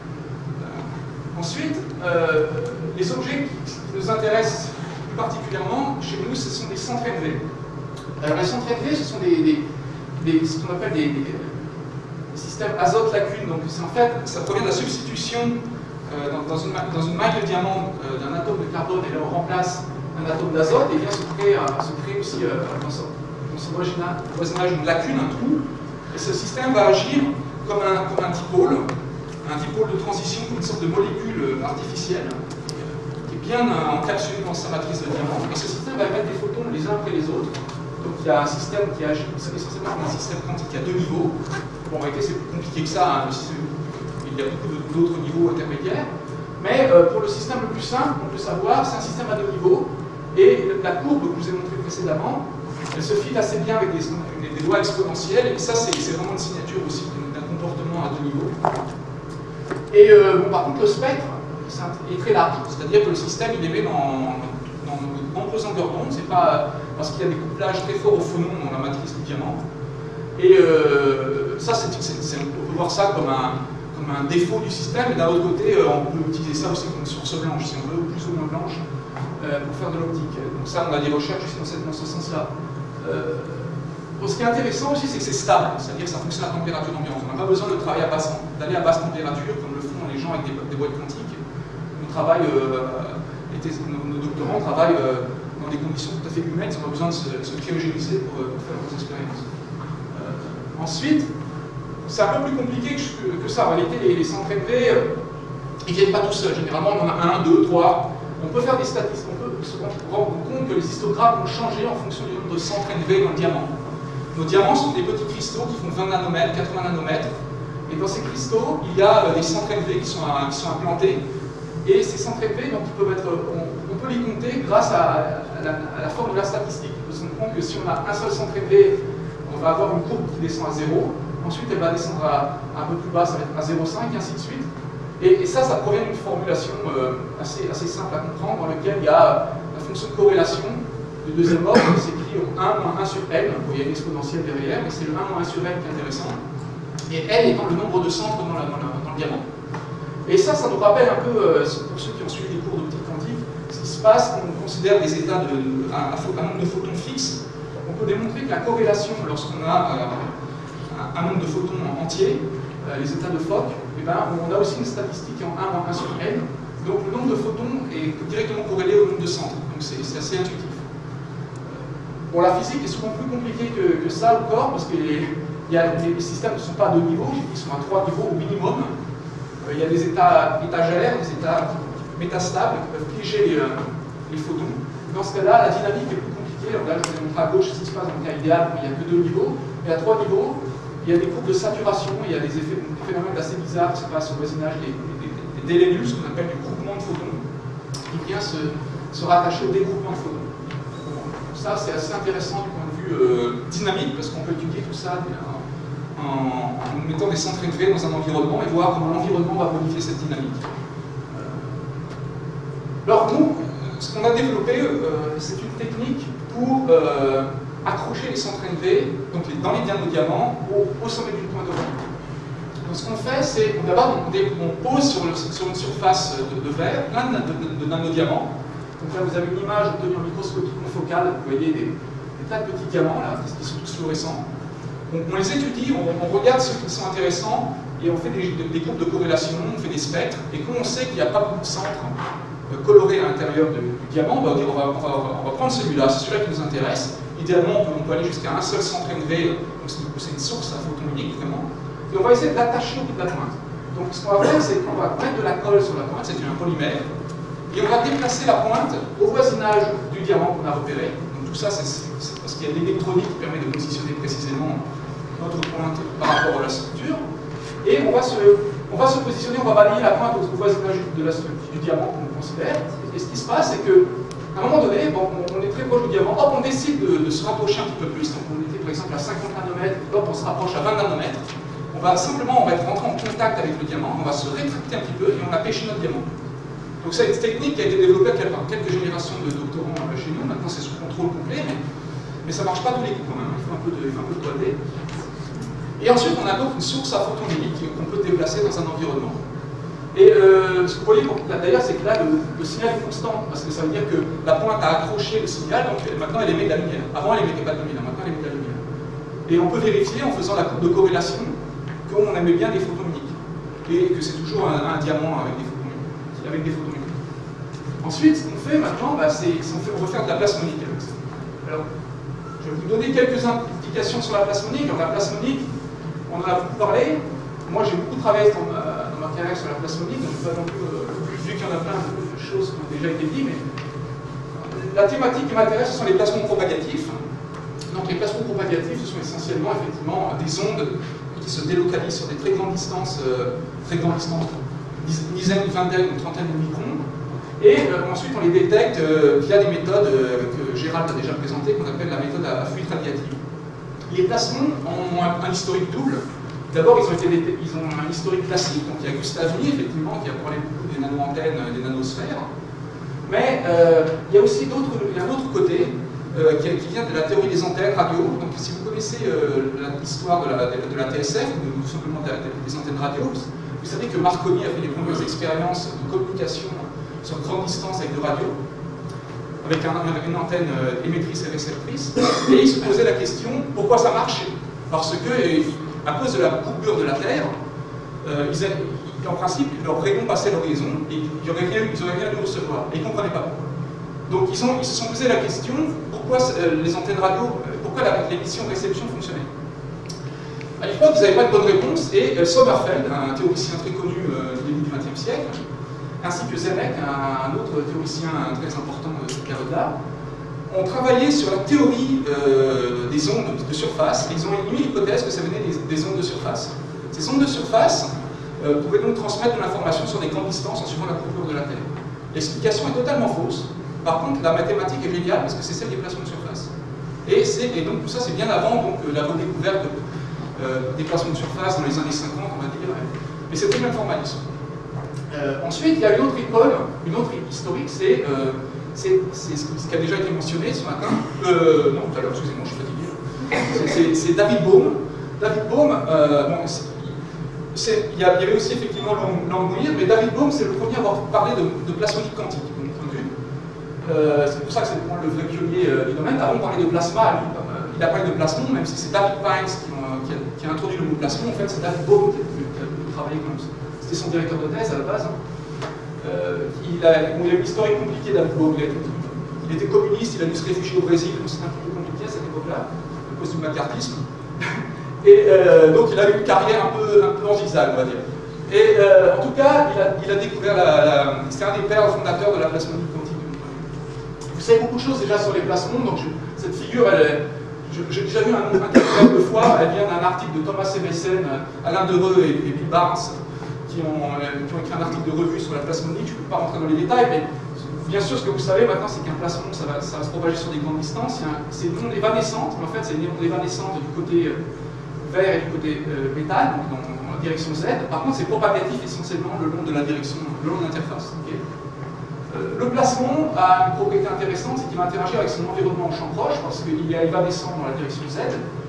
A: Euh, ensuite, euh, les objets qui, qui nous intéressent plus particulièrement, chez nous, ce sont des centres N V. Alors les centres N V, ce sont des, des Des, ce qu'on appelle des, des, des systèmes azote-lacune. Donc en fait, ça provient de la substitution euh, dans, dans, une, dans une maille de diamant euh, d'un atome de carbone, et là on remplace un atome d'azote, et vient se créer, euh, se créer aussi euh, dans son, dans son voisinage une lacune, un trou. Et ce système va agir comme un, comme un dipôle, un dipôle de transition, comme une sorte de molécule artificielle, euh, qui est bien euh, encapsulée dans sa matrice de diamant. Et ce système va émettre des photons les uns après les autres. Donc il y a un système qui agit essentiellement comme un système quantique à deux niveaux. Bon, en réalité, c'est plus compliqué que ça, hein. Il y a beaucoup d'autres niveaux intermédiaires. Mais euh, pour le système le plus simple, on peut savoir, c'est un système à deux niveaux. Et la courbe que je vous ai montrée précédemment, elle se fit assez bien avec des, des, des lois exponentielles. Et ça, c'est vraiment une signature aussi d'un comportement à deux niveaux. Et euh, bon, par contre, le spectre est très large. C'est-à-dire que le système, il émet dans, dans de nombreuses longueurs d'onde. C'est pas parce qu'il y a des couplages très forts au phonon dans la matrice du diamant. Et euh, ça, c'est, c'est, c'est, on peut voir ça comme un, comme un défaut du système, et d'un autre côté, euh, on peut utiliser ça aussi comme une source blanche, si on veut, ou plus ou moins blanche, euh, pour faire de l'optique. Donc ça, on a des recherches aussi dans, cette, dans ce sens-là. Euh, ce qui est intéressant aussi, c'est que c'est stable, c'est-à-dire que ça fonctionne à température d'ambiance. On n'a pas besoin de travailler à basse, d'aller à basse température, comme le font les gens avec des, des boîtes quantiques. Nos, travail, euh, était, nos, nos doctorants travaillent euh, dans des conditions tout à fait humaines, ils n'ont pas besoin de se, se cryogéniser pour, pour faire leurs expériences. Euh, ensuite, c'est un peu plus compliqué que, que ça. En réalité, les, les centres N V, euh, ils ne viennent pas tout seuls. Généralement, on en a un, deux, trois. On peut faire des statistiques. On peut se rendre compte que les histogrammes ont changé en fonction du nombre de centres élevés dans le diamant. Nos diamants sont des petits cristaux qui font vingt nanomètres, quatre-vingts nanomètres. Et dans ces cristaux, il y a des centres élevés qui sont, à, qui sont implantés. Et ces centres élevés, donc, ils peuvent être, on, on peut les compter grâce à, à, la, à la formule statistique. On se rend compte que si on a un seul centre élevé, on va avoir une courbe qui descend à zéro. Ensuite, elle va descendre à, à un peu plus bas, ça va être à zéro virgule cinq, et ainsi de suite. Et, et ça, ça provient d'une formulation euh, assez, assez simple à comprendre, dans laquelle il y a la fonction de corrélation du deuxième ordre, qui s'écrit un moins un sur n. Il y a une exponentielle derrière, mais c'est le un moins un sur n qui est intéressant. Et L étant le nombre de centres dans, la, dans, la, dans le diamant. Et ça, ça nous rappelle un peu, euh, pour ceux qui ont suivi les cours d'optique quantique, ce qui se passe quand on considère des états de, de un, un nombre de photons fixes. On peut démontrer que la corrélation, lorsqu'on a euh, un, un nombre de photons entiers, euh, les états de Fock, eh ben, on a aussi une statistique en un moins un sur n. Donc le nombre de photons est directement corrélé au nombre de centres. Donc c'est assez intuitif. Bon, la physique est souvent plus compliquée que, que ça encore, parce que les, y a, les systèmes ne sont pas à deux niveaux, ils sont à trois niveaux au minimum. Euh, il y a des états étagères, des états métastables qui peuvent piéger les, euh, les photons. Dans ce cas-là, la dynamique est plus compliquée. Alors là, je vous ai montré à gauche ce qui se passe dans le cas idéal, mais il n'y a que deux niveaux. Et à trois niveaux, il y a des courbes de saturation, il y a des, effets, des phénomènes assez bizarres qui se passent au voisinage des, des, des délais nuls, ce qu'on appelle du groupement de photons, qui vient se, se rattacher au dégroupement de photons. Ça, c'est assez intéressant du point de vue euh, dynamique, parce qu'on peut étudier tout ça en, en, en mettant des centres élevés dans un environnement et voir comment l'environnement va modifier cette dynamique. Alors, nous, ce qu'on a développé, euh, c'est une technique pour euh, accrocher les centres élevés, donc les, dans les nanodiamants, au, au sommet d'une pointe optique. Donc, ce qu'on fait, c'est d'abord, on, on pose sur, le, sur une surface de, de verre plein de, de, de nanodiamants. Donc là, vous avez une image obtenue en microscopie confocale, vous voyez des, des tas de petits diamants, là, qui sont tous fluorescents. On, on les étudie, on, on regarde ceux qui sont intéressants, et on fait des, des courbes de corrélation, on fait des spectres, et quand on sait qu'il n'y a pas beaucoup de centres euh, colorés à l'intérieur du diamant, on va dire on va, on va, on va prendre celui-là, c'est celui-là qui nous intéresse. Idéalement, on peut, on peut aller jusqu'à un seul centre élevé, donc c'est une source à photons uniques, vraiment. Et on va essayer de l'attacher au bout de la pointe. Donc ce qu'on va faire, c'est qu'on va mettre de la colle sur la pointe, c'est un polymère, et on va déplacer la pointe au voisinage du diamant qu'on a repéré. Donc tout ça, c'est parce qu'il y a l'électronique qui permet de positionner précisément notre pointe par rapport à la structure. Et on va se, on va se positionner, on va balayer la pointe au voisinage de la structure, du diamant qu'on considère. Et ce qui se passe, c'est qu'à un moment donné, bon, on est très proche du diamant, hop, on décide de, de se rapprocher un petit peu plus. Donc on était par exemple à cinquante nanomètres, hop, on se rapproche à vingt nanomètres. On va simplement, on va être rentré en contact avec le diamant, on va se rétracter un petit peu et on a pêché notre diamant. Donc c'est une technique qui a été développée par quelques générations de doctorants chez nous. Maintenant c'est sous contrôle complet, mais, mais ça ne marche pas tous les coups quand même. Il faut un peu de, il faut un peu de doigté. Et ensuite on a donc une source à photons uniques qu'on peut déplacer dans un environnement. Et euh, ce que vous voyez d'ailleurs, c'est que là le, le signal est constant, parce que ça veut dire que la pointe a accroché le signal, donc maintenant elle émet de la lumière. Avant elle émettait pas de lumière, maintenant elle émet de la lumière. Et on peut vérifier en faisant la courbe de corrélation qu'on émet bien des photons uniques. Et que c'est toujours un, un diamant avec des photons uniques. Avec des photons uniques. Ensuite, ce qu'on fait maintenant, bah, c'est on, on veut faire de la plasmonique avec ça. Alors, je vais vous donner quelques indications sur la plasmonique. Alors, la plasmonique, on en a beaucoup parlé. Moi, j'ai beaucoup travaillé dans ma, dans ma carrière sur la plasmonique, donc je ne vais pas non plus, euh, vu qu'il y en a plein de choses qui ont déjà été dites, mais la thématique qui m'intéresse, ce sont les plasmons propagatifs. Donc, les plasmons propagatifs, ce sont essentiellement, effectivement, des ondes qui se délocalisent sur des très grandes distances, euh, très grandes distances, dizaines, vingtaines ou trentaines de microns. Et euh, ensuite, on les détecte euh, via des méthodes euh, que Gérald a déjà présentées, qu'on appelle la méthode à, à fluide radiative. Les plasmons ont un, un historique double. D'abord, ils, ils ont un historique classique, donc il y a Gustavini, effectivement, qui a parlé beaucoup des nano-antennes, des nanosphères. Mais euh, il y a aussi d'autres, il y a un autre côté euh, qui, qui vient de la théorie des antennes radio. Donc, si vous connaissez euh, l'histoire de la, de, de la T S F, ou tout simplement de la, des antennes radio, vous savez que Marconi a fait les premières expériences de communication sur grande distance avec de radio, avec un, une antenne émettrice et réceptrice, et il se posait la question pourquoi ça marche. Parce que, à cause de la courbure de la Terre, euh, ils avaient, en principe, leur rayon passait l'horizon et ils n'auraient rien, rien dû recevoir, et ils ne comprenaient pas. Donc ils, ont, ils se sont posé la question pourquoi euh, les antennes radio, euh, pourquoi l'émission-réception fonctionnait. À l'époque, ils n'avaient pas de bonne réponse, et euh, Sommerfeld, un théoricien très connu euh, du début du vingtième siècle, ainsi que Zenek, un, un autre théoricien très important de cette période-là, ont travaillé sur la théorie euh, des ondes de surface. Ils ont émis l'hypothèse que ça venait des, des ondes de surface. Ces ondes de surface euh, pouvaient donc transmettre de l'information sur des grandes distances en suivant la courbure de la Terre. L'explication est totalement fausse. Par contre, la mathématique est géniale parce que c'est celle des placements de surface. Et, et donc tout ça, c'est bien avant donc, la redécouverte de, euh, des placements de surface dans les années cinquante, on va dire. Mais c'était le même formalisme. Euh, ensuite, il y a une autre école, une autre historique, c'est euh, ce qui a déjà été mentionné ce matin. Euh, non, tout à l'heure, excusez-moi, je suis fatigué. C'est David Bohm. David Bohm, euh, bon, il y avait aussi effectivement Langmuir, mais David Bohm, c'est le premier à avoir parlé de, de plasmonique quantique. Euh, c'est pour ça que c'est le vrai pionnier euh, du domaine. Avant, on parlait de plasma, lui, euh, il a parlé de plasmon, même si c'est David Pines qui, ont, qui, a, qui a introduit le mot plasmon. En fait, c'est David Bohm qui a, qui a, qui a travaillé comme ça. C'était son directeur de thèse à la base. Euh, il, a, bon, il a une histoire compliquée, David Bohm. Il, il était communiste, il a dû se réfugier au Brésil, donc c'était un peu compliqué à cette époque-là, à cause du macartisme. Et euh, donc, il a eu une carrière un peu, un peu en zigzag, on va dire. Et euh, en tout cas, il a, il a découvert la. la c'est un des pères fondateurs de la plasmonique quantique. Vous savez beaucoup de choses déjà sur les placements, donc je, cette figure, j'ai déjà vu un nombre incalculable de fois, elle vient d'un article de Thomas Ebbesen, Alain Dereux et, et Bill Barnes, qui ont, qui ont écrit un article de revue sur la plasmonique. Je ne peux pas rentrer dans les détails, mais bien sûr, ce que vous savez maintenant, c'est qu'un plasmon, ça va, ça va se propager sur des grandes distances. C'est une onde évanescente, mais en fait, c'est une onde évanescente du côté vert et du côté euh, métal, donc dans, dans la direction Z. Par contre, c'est propagatif essentiellement le long de la direction, le long de l'interface. Okay. Le plasmon a une propriété intéressante, c'est qu'il va interagir avec son environnement en champ proche, parce qu'il est évanescent dans la direction Z.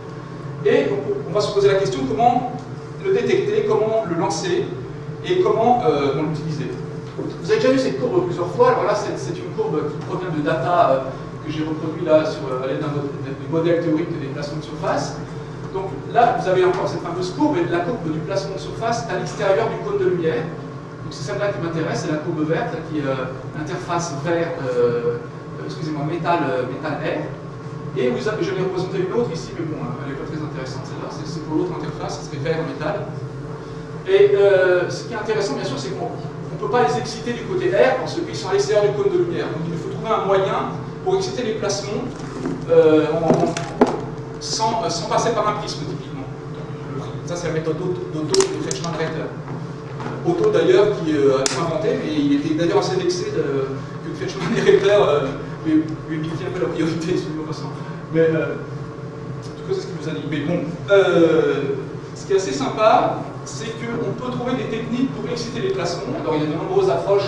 A: Et on va se poser la question comment le détecter, comment le lancer, et comment euh, l'utiliser. Vous avez déjà vu cette courbe plusieurs fois. Alors là, c'est une courbe qui provient de data euh, que j'ai reproduit là sur, à l'aide d'un modèle théorique des placements de surface. Donc là, vous avez encore cette fameuse courbe, et la courbe du placement de surface à l'extérieur du cône de lumière. Donc c'est celle-là qui m'intéresse, c'est la courbe verte, là, qui est euh, l'interface vert, euh, euh, excusez-moi, métal, euh, métal air. Et vous avez, je vais représenter une autre ici, mais bon, elle n'est pas très intéressante celle-là, c'est pour l'autre interface, ça serait vert métal. Et euh, ce qui est intéressant, bien sûr, c'est qu'on ne peut pas les exciter du côté air, parce qu'ils sont à l'extérieur du cône de lumière. Donc il faut trouver un moyen pour exciter les placements euh, en, en, sans, euh, sans passer par un prisme, typiquement. Ça, c'est la méthode d'Otto de Kretschmann-Ritter. Otto d'ailleurs qui euh, a tout inventé, mais il était d'ailleurs assez vexé de, que Kretschmann et Ritter euh, lui, lui piquaient un peu la priorité sur le passant. Mais euh, en tout cas c'est ce qu'il nous a dit. Mais bon, euh, ce qui est assez sympa, c'est qu'on peut trouver des techniques pour exciter les placements. Alors il y a de nombreuses approches.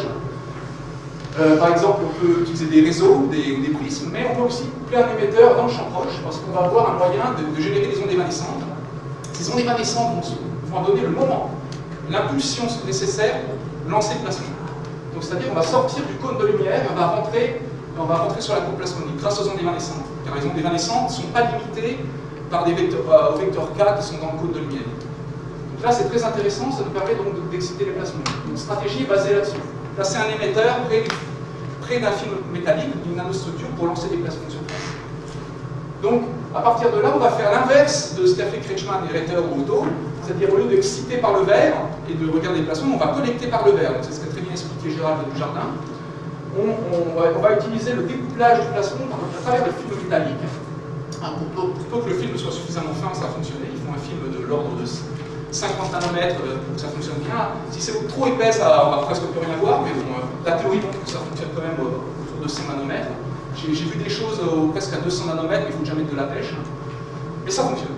A: Euh, par exemple, on peut utiliser des réseaux, des, des prismes, mais on peut aussi couper un émetteur dans le champ proche, parce qu'on va avoir un moyen de, de générer des ondes évanescentes. Ces ondes évanescentes vont, vont donner le moment, l'impulsion nécessaire pour lancer le placement. Donc c'est-à-dire qu'on va sortir du cône de lumière et on va rentrer, on va rentrer sur la courbe plasmonique grâce aux ondes évanescentes. Car les ondes évanescentes ne sont pas limitées par des vecteurs, euh, aux vecteurs K qui sont dans le cône de lumière. Donc là c'est très intéressant, ça nous permet donc d'exciter les placements. Une stratégie est basée là-dessus. Placer un émetteur près, près d'un film métallique, d'une nanostructure pour lancer des placements de surface. Donc à partir de là, on va faire l'inverse de ce qu'a fait Kretschmann et Ritter ou Otto. C'est-à-dire, au lieu d'exciter par le verre et de regarder les placements, on va collecter par le verre. C'est ce qu'a très bien expliqué Gérald Dujardin. On, on, va, on va utiliser le découplage du placement à travers le film métallique. Ah, pour, pour que le film soit suffisamment fin, ça va fonctionner. Ils font un film de l'ordre de cinquante nanomètres pour que ça fonctionne bien. Si c'est trop épais, ça, on va presque plus rien voir, mais bon, la théorie montre que ça fonctionne quand même autour de cent nanomètres. J'ai vu des choses euh, presque à deux cents nanomètres, mais il faut jamais de la pêche. Mais ça fonctionne.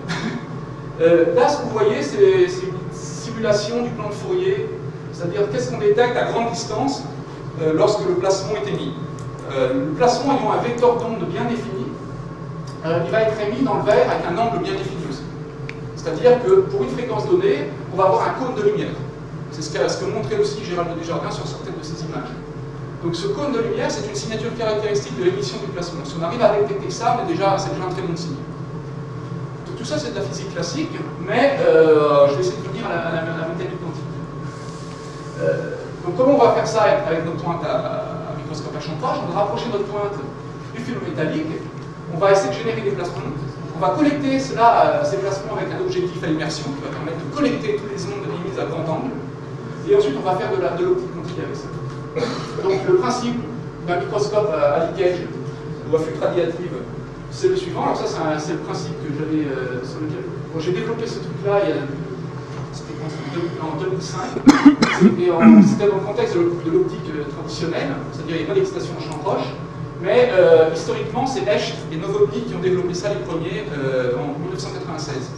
A: Euh, là, ce que vous voyez, c'est une simulation du plan de Fourier, c'est-à-dire qu'est-ce qu'on détecte à grande distance euh, lorsque le placement est émis. Euh, le placement ayant un vecteur d'onde bien défini, euh, il va être émis dans le verre avec un angle bien défini aussi. C'est-à-dire que pour une fréquence donnée, on va avoir un cône de lumière. C'est ce que, ce que montrait aussi Gérald Desjardins sur certaines de ces images. Donc ce cône de lumière, c'est une signature caractéristique de l'émission du placement. Si on arrive à détecter ça, c'est déjà, déjà un très bon signe. Tout ça, c'est de la physique classique, mais euh, je vais essayer de revenir à la, à la, à la mécanique quantique. Euh, donc, comment on va faire ça avec, avec notre pointe à, à microscope à champ proche? On va rapprocher notre pointe du film métallique, on va essayer de générer des placements, on va collecter cela, ces placements avec un objectif à immersion qui va permettre de collecter toutes les ondes émises à grand angle, et ensuite on va faire de l'optique quantique avec ça. Donc le principe d'un microscope à leakage ou à fuite radiative, c'est le suivant. Alors ça, c'est le principe que j'avais euh, sur lequel bon, j'ai développé ce truc-là il y a en deux mille cinq, et c'était dans le contexte de l'optique traditionnelle, c'est-à-dire il n'y a pas d'excitation en champ proche, mais euh, historiquement c'est Echt et Novotny qui ont développé ça les premiers euh, en mille neuf cent quatre-vingt-seize.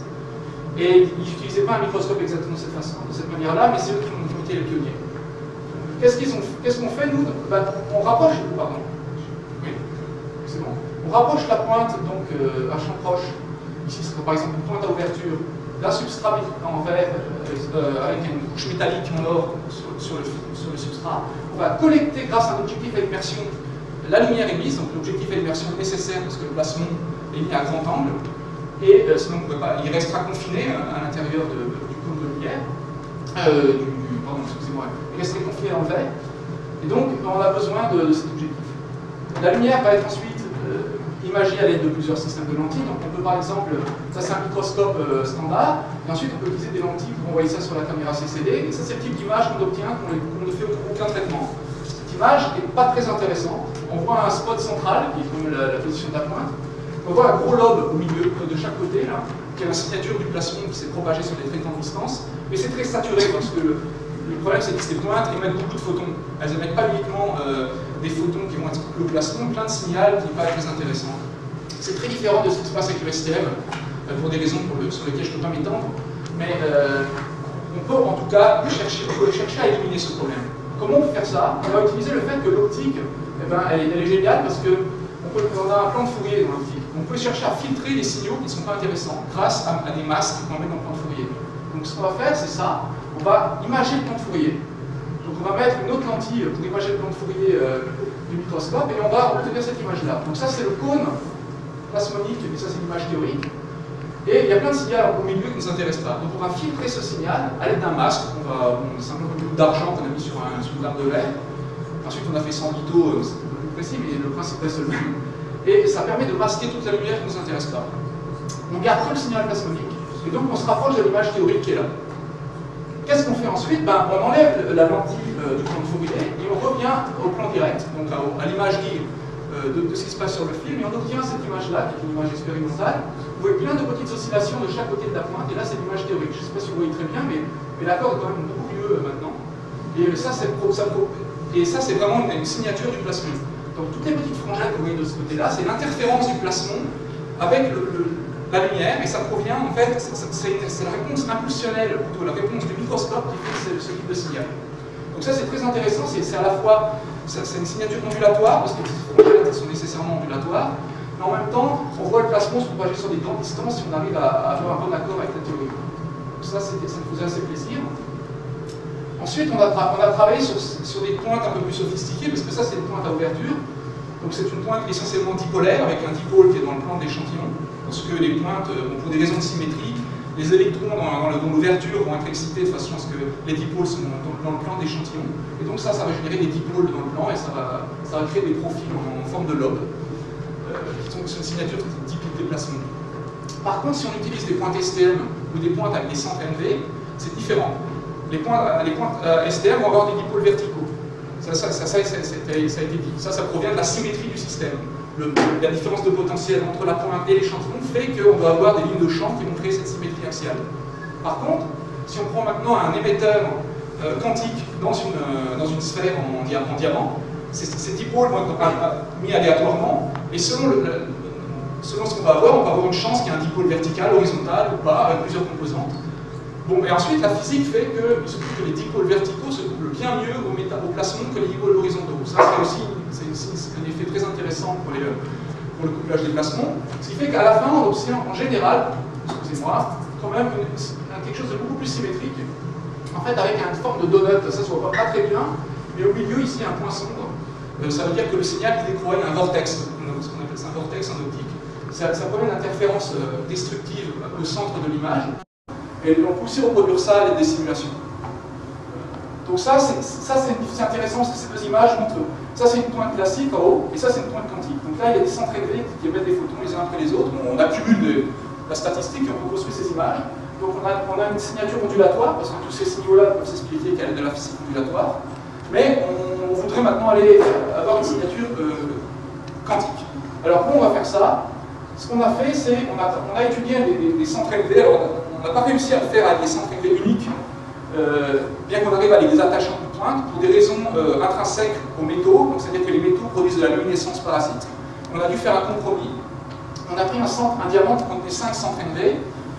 A: Et ils n'utilisaient pas un microscope exactement de cette façon, de cette manière-là, mais c'est eux qui ont, qui ont été les pionniers. Qu'est-ce qu'ils ont, qu'est-ce qu'on fait nous? Ben, on rapproche, pardon, oui, c'est bon. On rapproche la pointe donc euh, à champ proche. Ici, ce serait par exemple une pointe à ouverture d'un substrat en verre euh, avec une couche métallique en or sur, sur, le, sur le substrat. On va collecter grâce à un objectif à immersion la lumière émise, donc l'objectif à immersion nécessaire parce que le plasmon est mis à grand angle, et euh, sinon on peut pas, il restera confiné euh, à l'intérieur du cône de lumière, euh, du, du, pardon, excusez-moi, il resterait confiné dans le verre, et donc on a besoin de, de cet objectif. La lumière va être ensuite euh, imagée à l'aide de plusieurs systèmes de lentilles, donc on peut par exemple, ça c'est un microscope euh, standard, et ensuite on peut utiliser des lentilles pour envoyer ça sur la caméra C C D, et ça c'est le type d'image qu'on obtient, qu'on ne fait aucun traitement. Cette image n'est pas très intéressante. On voit un spot central, qui est comme la, la position de la pointe. On voit un gros lobe au milieu, de chaque côté, là, qui a la signature du plasmon qui s'est propagée sur des très grandes distances. Mais c'est très saturé parce que le, le problème, c'est que ces pointes émettent beaucoup de photons. Elles n'émettent pas uniquement euh, des photons qui vont être couplés au plasmon, plein de signal qui n'est pas très intéressant. C'est très différent de ce qui se passe avec le S T M, euh, pour des raisons pour le, sur lesquelles je ne peux pas m'étendre. Mais euh, on peut en tout cas chercher, on peut chercher à éliminer ce problème. Comment on peut faire ça? On va utiliser le fait que l'optique, eh ben, elle, elle est géniale parce que on, peut, on a un plan de Fourier dans l'optique. On peut chercher à filtrer les signaux qui ne sont pas intéressants grâce à, à des masques qu'on met dans le plan de Fourier. Donc ce qu'on va faire, c'est ça. On va imager le plan de Fourier. Donc on va mettre une autre lentille pour imager le plan de Fourier euh, du microscope et on va obtenir cette image-là. Donc ça, c'est le cône plasmonique et ça, c'est l'image théorique. Et il y a plein de signaux au milieu qui ne nous intéressent pas. Donc on va filtrer ce signal à l'aide d'un masque. On va, on, c'est un peu beaucoup d'argent qu'on a mis sur, un, sur une lame de verre. Ensuite on a fait cent litho, c'est un peu plus précis, mais le principe reste le même. Et ça permet de masquer toute la lumière qui ne nous intéresse pas. On garde que le signal plasmonique, et donc on se rapproche de l'image théorique qui est là. Qu'est-ce qu'on fait ensuite? Ben, on enlève la lentille euh, du plan de Fourier et on revient au plan direct, donc à, à l'imagerie euh, de, de ce qui se passe sur le film, et on obtient cette image-là, qui est une image expérimentale. Vous voyez plein de petites oscillations de chaque côté de la pointe, et là c'est l'image théorique. Je ne sais pas si vous voyez très bien, mais, mais l'accord est quand même beaucoup mieux euh, maintenant. Et ça, c'est vraiment une, une signature du plasmon. Donc toutes les petites frangettes que vous voyez de ce côté-là, c'est l'interférence du plasmon avec le, le, la lumière, et ça provient, en fait, c'est la réponse impulsionnelle, plutôt la réponse du microscope qui fait ce, ce type de signal. Donc ça c'est très intéressant, c'est à la fois, c'est une signature ondulatoire, parce que les petites frangettes sont nécessairement ondulatoires, mais en même temps, on voit le plasmon se propager sur des grandes distances si on arrive à, à avoir un bon accord avec la théorie. Donc ça, ça me faisait assez plaisir. Ensuite, on a, on a travaillé sur, sur des pointes un peu plus sophistiquées, parce que ça, c'est une pointe à ouverture. Donc c'est une pointe essentiellement dipolaire, avec un dipôle qui est dans le plan de l'échantillon, parce que les pointes, bon, pour des raisons de symétrie, les électrons dans, dans l'ouverture vont être excités de façon à ce que les dipôles sont dans, dans le plan de l'échantillon. Et donc ça, ça va générer des dipôles dans le plan, et ça va, ça va créer des profils en, en forme de lobe, euh, qui sont une signature typique des plasmons. Par contre, si on utilise des pointes S T M ou des pointes avec des centres N V, c'est différent. Les pointes, les pointes euh, S T M vont avoir des dipôles verticaux. Ça, ça, ça, ça, ça, ça a été dit. Ça, ça provient de la symétrie du système. Le, la différence de potentiel entre la pointe et l'échantillon fait qu'on doit avoir des lignes de champ qui vont créer cette symétrie axiale. Par contre, si on prend maintenant un émetteur euh, quantique dans une, euh, dans une sphère en, dia en diamant, ces, ces dipôles vont être mis aléatoirement, et selon, le, le, selon ce qu'on va avoir, on va avoir une chance qu'il y ait un dipôle vertical, horizontal ou pas, avec plusieurs composantes. Bon, et ensuite, la physique fait que, que les dipôles verticaux se couplent bien mieux au, au plasmon que les dipôles horizontaux. Ça, c'est aussi c'est un effet très intéressant pour, les, pour le couplage des plasmons. Ce qui fait qu'à la fin, on obtient en général, excusez-moi, quand même une, une, quelque chose de beaucoup plus symétrique. En fait, avec une forme de donut, ça se voit pas très bien, mais au milieu, ici, un point sombre. Euh, ça veut dire que le signal qui décroît un vortex, ce qu'on appelle ça un vortex en optique. Ça, ça provient d'interférences euh, destructives au centre de l'image. Et on peut aussi reproduire ça à l'aide des simulations. Donc ça, c'est intéressant parce que ces deux images montrent, ça c'est une pointe classique en haut, et ça c'est une pointe quantique. Donc là, il y a des centres élevés qui émettent des photons les uns après les autres. On accumule de, la statistique et on reconstruit ces images. Donc on a, on a une signature ondulatoire, parce que tous ces signaux-là peuvent s'expliquer qu'elle est de la physique ondulatoire. Mais on, on voudrait
B: voudrait maintenant aller avoir une signature euh, quantique. Alors, comment on va faire ça? Ce qu'on a fait, c'est on a, on a étudié des, des, des centres élevés. Alors, on n'a pas réussi à le faire avec des centres élevés uniques, euh, bien qu'on arrive à les attacher en coup de pointe, pour des raisons euh, intrinsèques aux métaux, c'est-à-dire que les métaux produisent de la luminescence parasite. On a dû faire un compromis. On a pris un, centre, un diamant qui contenait cinq centres élevés,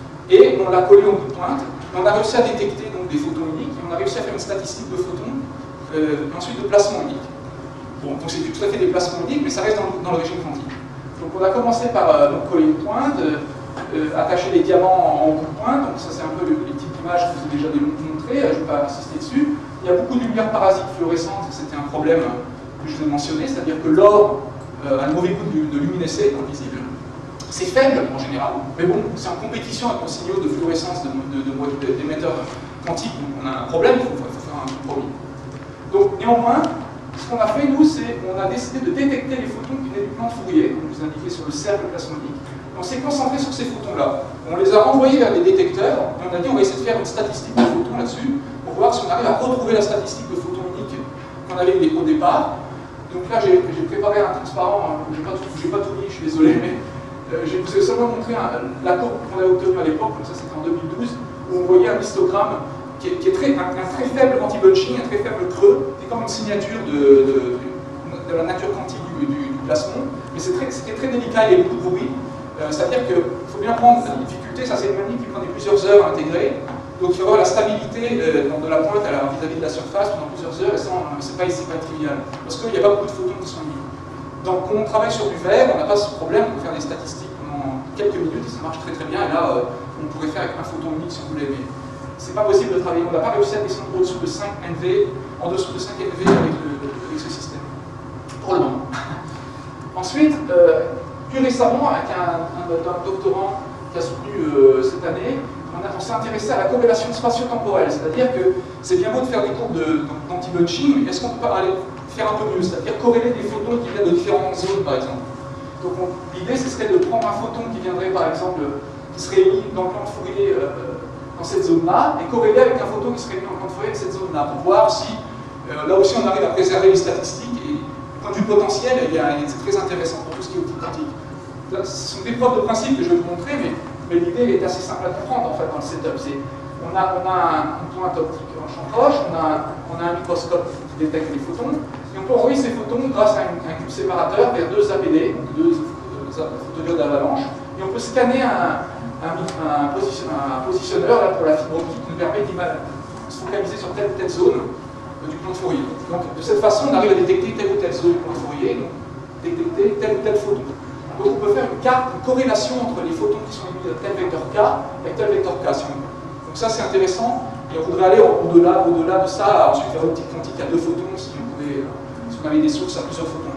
B: et on l'a collé en coup de pointe. On a réussi à détecter donc, des photons uniques, et on a réussi à faire une statistique de photons, euh, et ensuite de placements uniques. Bon, donc c'est plus tout à fait des placements uniques, mais ça reste dans, dans le régime quantique. Donc on a commencé par euh, donc, coller une pointe, euh, euh, attacher les diamants en coup de pointe, donc ça c'est un peu le, les types d'images que je vous ai déjà montré, euh, je ne vais pas insister dessus. Il y a beaucoup de lumière parasite fluorescente, c'était un problème que je vous ai mentionné, c'est-à-dire que l'or euh, a le mauvais goût de, de luminescer, invisible. C'est faible en général, mais bon, c'est en compétition avec nos signaux de fluorescence d'émetteurs quantiques, donc on a un problème, il faut, faut faire un compromis. Donc néanmoins, ce qu'on a fait, nous, c'est qu'on a décidé de détecter les photons qui venaient du plan de Fourier, comme je vous indiquez sur le cercle plasmonique. On s'est concentré sur ces photons-là. On les a envoyés vers des détecteurs, et on a dit on va essayer de faire une statistique de photons là-dessus, pour voir si on arrive à retrouver la statistique de photons uniques qu'on avait au départ. Donc là, j'ai préparé un transparent, je n'ai pas, pas tout mis, je suis désolé, mais euh, je vous ai seulement montré un, la courbe qu'on avait obtenue à l'époque, donc ça c'était en deux mille douze, où on voyait un histogramme qui est, qui est très, un, un très faible anti-bunching, un très faible creux, qui est comme une signature de, de, de, de la nature quantique du, du, du plasmon, mais c'était très, très délicat, il y a beaucoup de bruit, euh, c'est-à-dire qu'il faut bien prendre la difficulté, ça c'est une manip qui prenait plusieurs heures à intégrer, donc il y aura la stabilité euh, de la pointe vis-à-vis -vis de la surface pendant plusieurs heures, et ça c'est pas, pas trivial, parce qu'il n'y a pas beaucoup de photons qui sont émis. Donc quand on travaille sur du verre, on n'a pas ce problème, on peut faire des statistiques pendant quelques minutes, et ça marche très très bien, et là euh, on pourrait faire avec un photon unique si on voulait, mais c'est pas possible de travailler, on n'a pas réussi à descendre au-dessous de cinq N V, en dessous de cinq N V avec, le, avec ce système, pour le moment. Ensuite, euh, plus récemment, avec un, un, un doctorant qui a soutenu euh, cette année, on, on s'est intéressé à la corrélation spatio-temporelle, c'est-à-dire que c'est bien beau de faire des courbes d'anti-bunching, mais est-ce qu'on peut pas aller faire un peu mieux, c'est-à-dire corréler des photons qui viennent de différentes zones, par exemple. Donc l'idée, ce serait de prendre un photon qui viendrait, par exemple, qui serait émis dans le plan de Fourier euh, dans cette zone-là, et corréler avec un photon qui serait émis dans le plan de Fourier avec cette zone-là, pour voir si, euh, là aussi, on arrive à préserver les statistiques, et du point de vue potentiel, c'est très intéressant pour tout ce qui est optique quantique. Là, ce sont des preuves de principe que je vais vous montrer, mais, mais l'idée est assez simple à comprendre, en fait, dans le setup. On a, on a un, une pointe optique en champ proche, on a, on a un microscope qui détecte les photons, et on peut envoyer ces photons grâce à une, un cube séparateur vers deux A P D, donc deux euh, photodiodes d'avalanche, et on peut scanner un, un, un, position, un positionneur là, pour la fibre optique qui nous permet de se focaliser sur telle ou telle zone euh, du plan de Fourier. Donc de cette façon, on arrive à détecter telle ou telle zone du plan de Fourier, donc détecter tel ou tel photon. Donc on peut faire une carte, une corrélation entre les photons qui sont émis de tel vecteur K et tel vecteur K, si on veut. Donc ça c'est intéressant, et on voudrait aller au-delà au -delà de ça, ensuite faire optique quantique à deux photons si on, pouvait, si on avait des sources à plusieurs photons.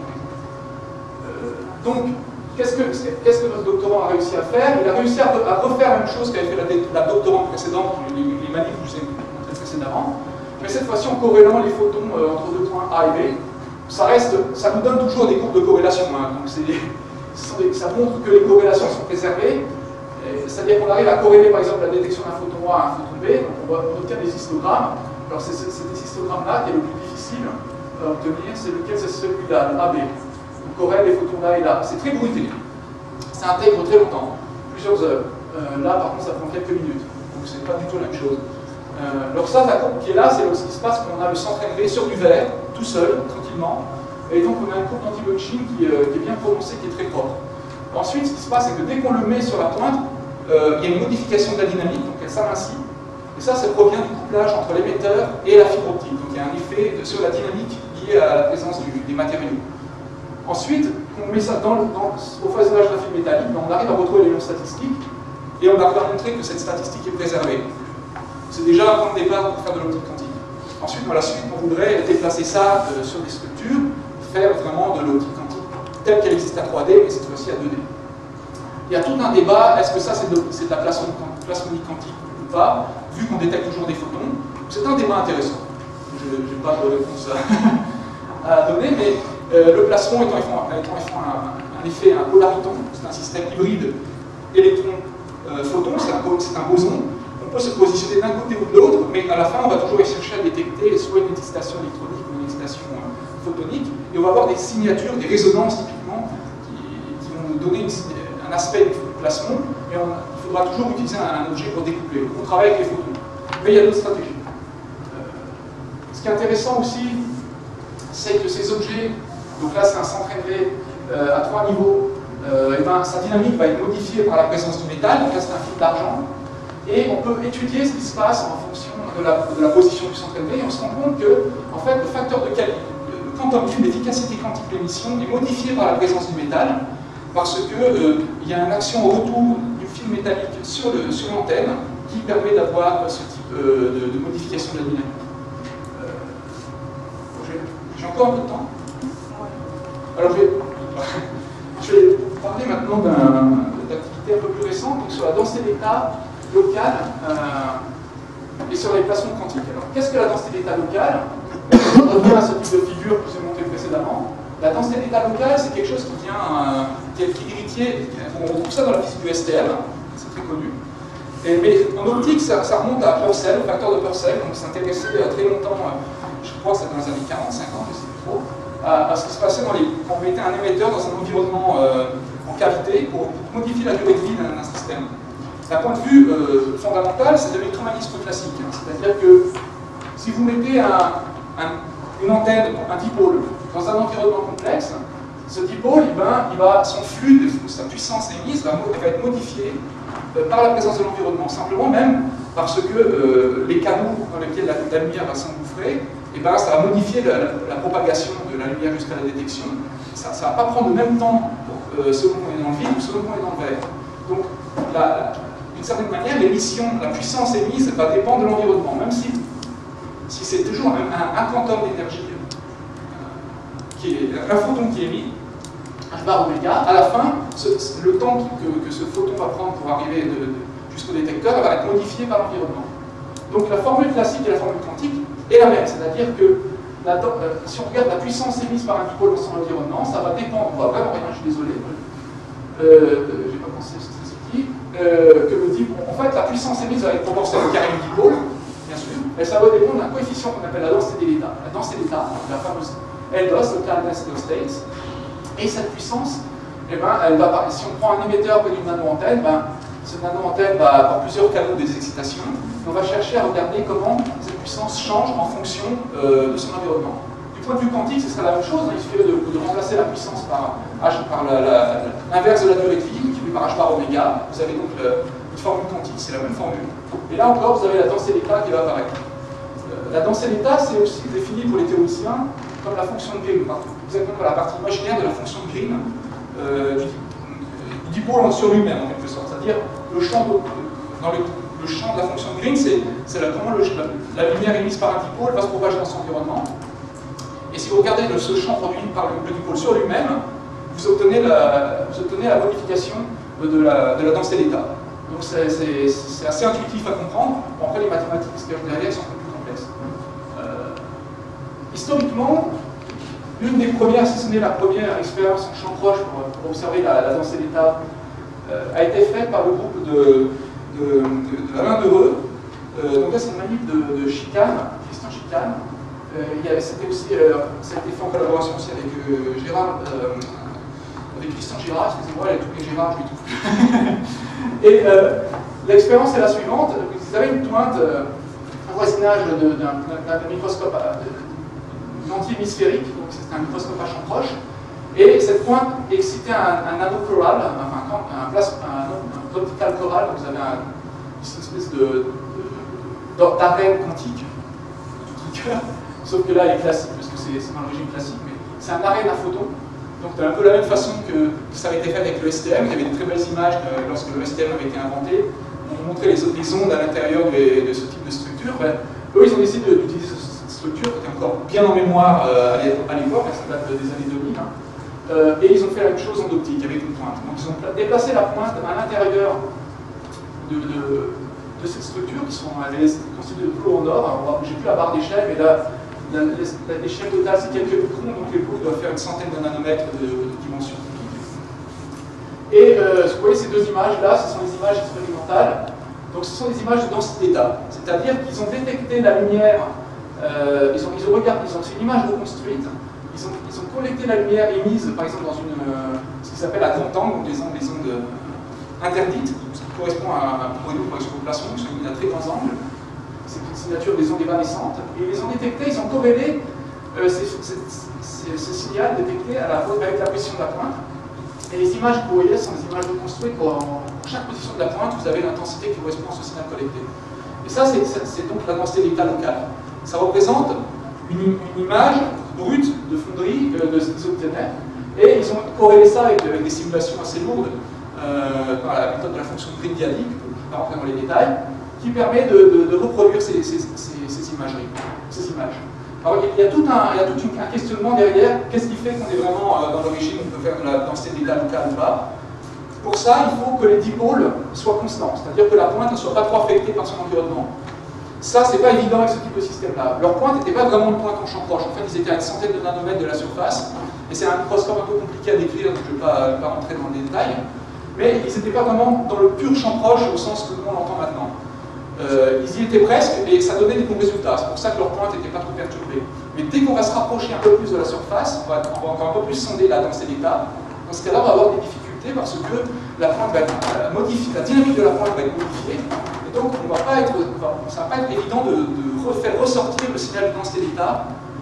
B: Euh, donc, qu'est-ce que, qu'est-ce que notre doctorant a réussi à faire? Il a réussi à, à refaire la même chose qu'avait fait la, la doctorante précédente, les, les manips que je vous ai montré précédemment, mais cette fois-ci en corrélant les photons euh, entre deux points A et B. Ça, reste, ça nous donne toujours des courbes de corrélation, hein, donc des, ça montre que les corrélations sont préservées. C'est-à-dire qu'on arrive à corréler par exemple la détection d'un photon A à un photon B, donc on, va, on obtient des histogrammes. Alors c'est des histogrammes-là qui est le plus difficile à obtenir, c'est lequel? C'est celui-là, A B. On corrèle les photons là et là. C'est très bruité. Ça intègre très longtemps, plusieurs heures. Euh, là par contre ça prend quelques minutes, donc c'est pas du tout la même chose. Euh, alors ça, la courbe qui est là, c'est ce qui se passe quand on a le centre N V sur du verre, tout seul, tranquillement. Et donc on a une courbe d'anti-bunching qui, euh, qui est bien prononcée, qui est très propre. Ensuite, ce qui se passe, c'est que dès qu'on le met sur la pointe, euh, il y a une modification de la dynamique, donc elle s'amincit. Et ça, ça provient du couplage entre l'émetteur et la fibre optique. Donc il y a un effet de, sur la dynamique lié à la présence du, des matériaux. Ensuite, on met ça dans, dans, au phasonnage de la fibre métallique, on arrive à retrouver les mêmes statistiques, et on arrive à montrer que cette statistique est préservée. C'est déjà un point de départ pour faire de l'optique quantique. Ensuite, dans la suite, on voudrait déplacer ça euh, sur des structures, faire vraiment de l'optique quantique telle qu'elle existe à trois D, mais cette fois-ci à deux D. Il y a tout un débat, est-ce que ça c'est de, de la plasmonique quantique ou pas, vu qu'on détecte toujours des photons. C'est un débat intéressant. Je n'ai pas de réponse à, à donner, mais euh, le plasmon étant, étant, étant un, un effet, un polariton, c'est un système hybride électron-photon, euh, c'est un, un boson. On peut se positionner d'un côté ou de l'autre, mais à la fin, on va toujours chercher à détecter soit une excitation électronique ou une excitation photonique, et on va avoir des signatures, des résonances typiquement, qui, qui vont nous donner une, un aspect de placement, et on, il faudra toujours utiliser un, un objet pour découpler. On travaille avec les photons. Mais il y a d'autres stratégies. Euh, ce qui est intéressant aussi, c'est que ces objets, donc là c'est un centre élevé euh, à trois niveaux, euh, et ben, sa dynamique va être modifiée par la présence du métal, donc là c'est un fil d'argent, et on peut étudier ce qui se passe en fonction de la, de la position du centre élevé, et on se rend compte que en fait, le facteur de qualité, le quantum cube, l'efficacité quantique de l'émission, est modifié par la présence du métal, parce qu'il euh, y a une action au retour du fil métallique sur l'antenne sur qui permet d'avoir ce type euh, de, de modification de la dynamique. Euh, J'ai encore un peu de temps. Alors je vais, je vais parler maintenant d'activité un peu plus récente, donc sur la densité d'état locale euh, et sur les placements quantiques. Alors qu'est-ce que la densité d'état locale? Je reviens à ce type de figure que je vous ai montré précédemment. La densité d'état local, c'est quelque chose qui vient, euh, qui est héritier, on retrouve ça dans la physique du S T M, c'est très connu. Et, mais en optique, ça, ça remonte à Purcell, au facteur de Purcell, donc s'intéressait très longtemps, euh, je crois que c'était dans les années quarante, cinquante, je ne sais plus trop, à, à ce qui se passait dans les, quand on mettait un émetteur dans un environnement euh, en cavité pour, pour modifier la durée de vie d'un système. D'un point de vue euh, fondamental, c'est de l'électromagnétisme classique, hein, c'est-à-dire que si vous mettez un, un, une antenne, un dipôle, dans un environnement complexe, ce dipôle, il va, il va, son flux, de, sa puissance émise va, va être modifié euh, par la présence de l'environnement. Simplement même parce que euh, les canaux dans lesquels la, la lumière va s'engouffrer, et ben, ça va modifier la, la, la propagation de la lumière jusqu'à la détection. Ça ne va pas prendre le même temps pour, euh, selon qu'on est dans le vide ou selon qu'on est dans le verre. Donc, d'une certaine manière, l'émission, la puissance émise va dépendre de l'environnement, même si, si c'est toujours un, un, un quantum d'énergie. Qui est un photon qui est émis, h bar oméga, à la fin, ce, le temps que, que ce photon va prendre pour arriver de, de, jusqu'au détecteur va être modifié par l'environnement. Donc la formule classique et la formule quantique est la même, c'est-à-dire que la, euh, si on regarde la puissance émise par un dipôle dans son environnement, ça va dépendre, on voit vraiment rien, je suis désolé, euh, j'ai pas pensé à ce outil, euh, que le dipôle, en fait la puissance émise va être proportionnelle au carré du dipôle, bien sûr, mais ça va dépendre d'un coefficient qu'on appelle la densité d'état, la densité d'état, la fameuse L D O S, Local Density of States, et cette puissance, eh ben, elle va, si on prend un émetteur près d'une nano-antenne, ben, cette nano-antenne va avoir plusieurs canaux des excitations, et on va chercher à regarder comment cette puissance change en fonction euh, de son environnement. Du point de vue quantique, ce serait la même chose, hein, il suffirait de, de remplacer la puissance par, H, par l'inverse de la durée de vie, multiplié par h bar oméga, vous avez donc le, une formule quantique, c'est la même formule. Et là encore, vous avez la densité d'état qui va apparaître. Euh, la densité d'état, c'est aussi défini pour les théoriciens comme la fonction de Green, exactement la partie imaginaire de la fonction de Green euh, du, du dipôle sur lui-même en quelque sorte, c'est-à-dire le champ de, dans le, le champ de la fonction de Green, c'est comment le, la, la lumière émise par un dipôle va se propager dans son environnement. Et si vous regardez le, ce champ produit par le, le dipôle sur lui-même, vous obtenez la, vous obtenez la modification de la, de la densité d'état. Donc c'est assez intuitif à comprendre. Bon, après les mathématiques qui se cachent derrière sont un peu plus complexes. Euh, Historiquement, l'une des premières, si ce n'est la première expérience en champ proche pour, pour observer la, la densité d'état, euh, a été faite par le groupe de, de, de, de Alain Dereux. Euh, donc là, c'est une manip de, de Chicane, Christian Chicane. Euh, C'était aussi, euh, ça a été fait en collaboration aussi avec euh, Gérard, euh, avec Christian Girard, excusez-moi, elle est tous les Gérard, je lui trouve. Et euh, l'expérience est la suivante. Vous avez une pointe, euh, un voisinage d'un microscope. De, anti-hémisphérique, donc c'est un microscope à champ proche, et cette pointe excitait un, un anneau choral, enfin un, un, un, un optical choral, donc vous avez un, une espèce de d'arène quantique, sauf que là elle est classique, parce que c'est dans le régime classique, mais c'est un arène à photons, donc c'est un peu la même façon que, que ça avait été fait avec le S T M. Il y avait des très belles images euh, lorsque le S T M avait été inventé, on montrait les, les ondes à l'intérieur de, de ce type de structure. Ben, eux ils ont décidé d'utiliser ce structure qui était encore bien en mémoire euh, à l'époque, ça date des années deux mille, hein. euh, et ils ont fait la même chose en optique avec une pointe. Donc ils ont déplacé la pointe à l'intérieur de, de, de cette structure qui sont constituées de plots en or. J'ai plus la barre d'échelle, mais là, l'échelle totale c'est quelques microns, donc les plots doivent faire une centaine de nanomètres de, de dimension. Et euh, vous voyez ces deux images-là, ce sont des images expérimentales. Donc ce sont des images de densité d'état, c'est-à-dire qu'ils ont détecté la lumière. Euh, ils, ont, ils ont regardé, c'est une image reconstruite, ils ont, ils ont collecté la lumière émise, par exemple, dans une, euh, ce qui s'appelle à grand angle, donc les ondes, les ondes euh, interdites, ce qui correspond à un produit par exemple au plasma, qui sont à très grands angles. C'est une signature des ondes évanescentes. Et ils les ont détectés, ils ont corrélé euh, ces, ces, ces, ces signaux détectés à la, avec la position de la pointe. Et les images que vous voyez sont des images reconstruites pour, en chaque position de la pointe, vous avez l'intensité qui correspond à ce signal collecté. Et ça, c'est donc la densité d'état locale. Ça représente une, une image brute de fonderie euh, de isocténaire. Et ils ont corrélé ça avec, avec des simulations assez lourdes euh, par la méthode de la fonction grid-diadique, je ne vais pas rentrer dans les détails, qui permet de, de, de reproduire ces, ces, ces, ces imageries, ces images. Alors, il y a tout un, il y a tout un questionnement derrière. Qu'est-ce qui fait qu'on est vraiment euh, dans l'origine, on peut faire de la densité d'état locale ou pas? Pour ça, il faut que les dipôles soient constants, c'est-à-dire que la pointe ne soit pas trop affectée par son environnement. Ça, c'est pas évident avec ce type de système-là. Leur pointe n'était pas vraiment une pointe en champ proche. En fait, ils étaient à une centaine de nanomètres de la surface, et c'est un microscope un peu compliqué à décrire, donc je ne vais pas, pas rentrer dans les détails. Mais ils n'étaient pas vraiment dans le pur champ proche au sens que nous on l'entend maintenant. Euh, ils y étaient presque, et ça donnait des bons résultats. C'est pour ça que leur pointe n'était pas trop perturbée. Mais dès qu'on va se rapprocher un peu plus de la surface, on va, on va encore un peu plus sonder la densité d'état. Dans ce cas-là, on va avoir des difficultés parce que la pointe va être modifiée, la dynamique de la pointe va être modifiée. Et donc, on va pas être, ça ne va pas être évident de, de refaire ressortir le signal de densité d'état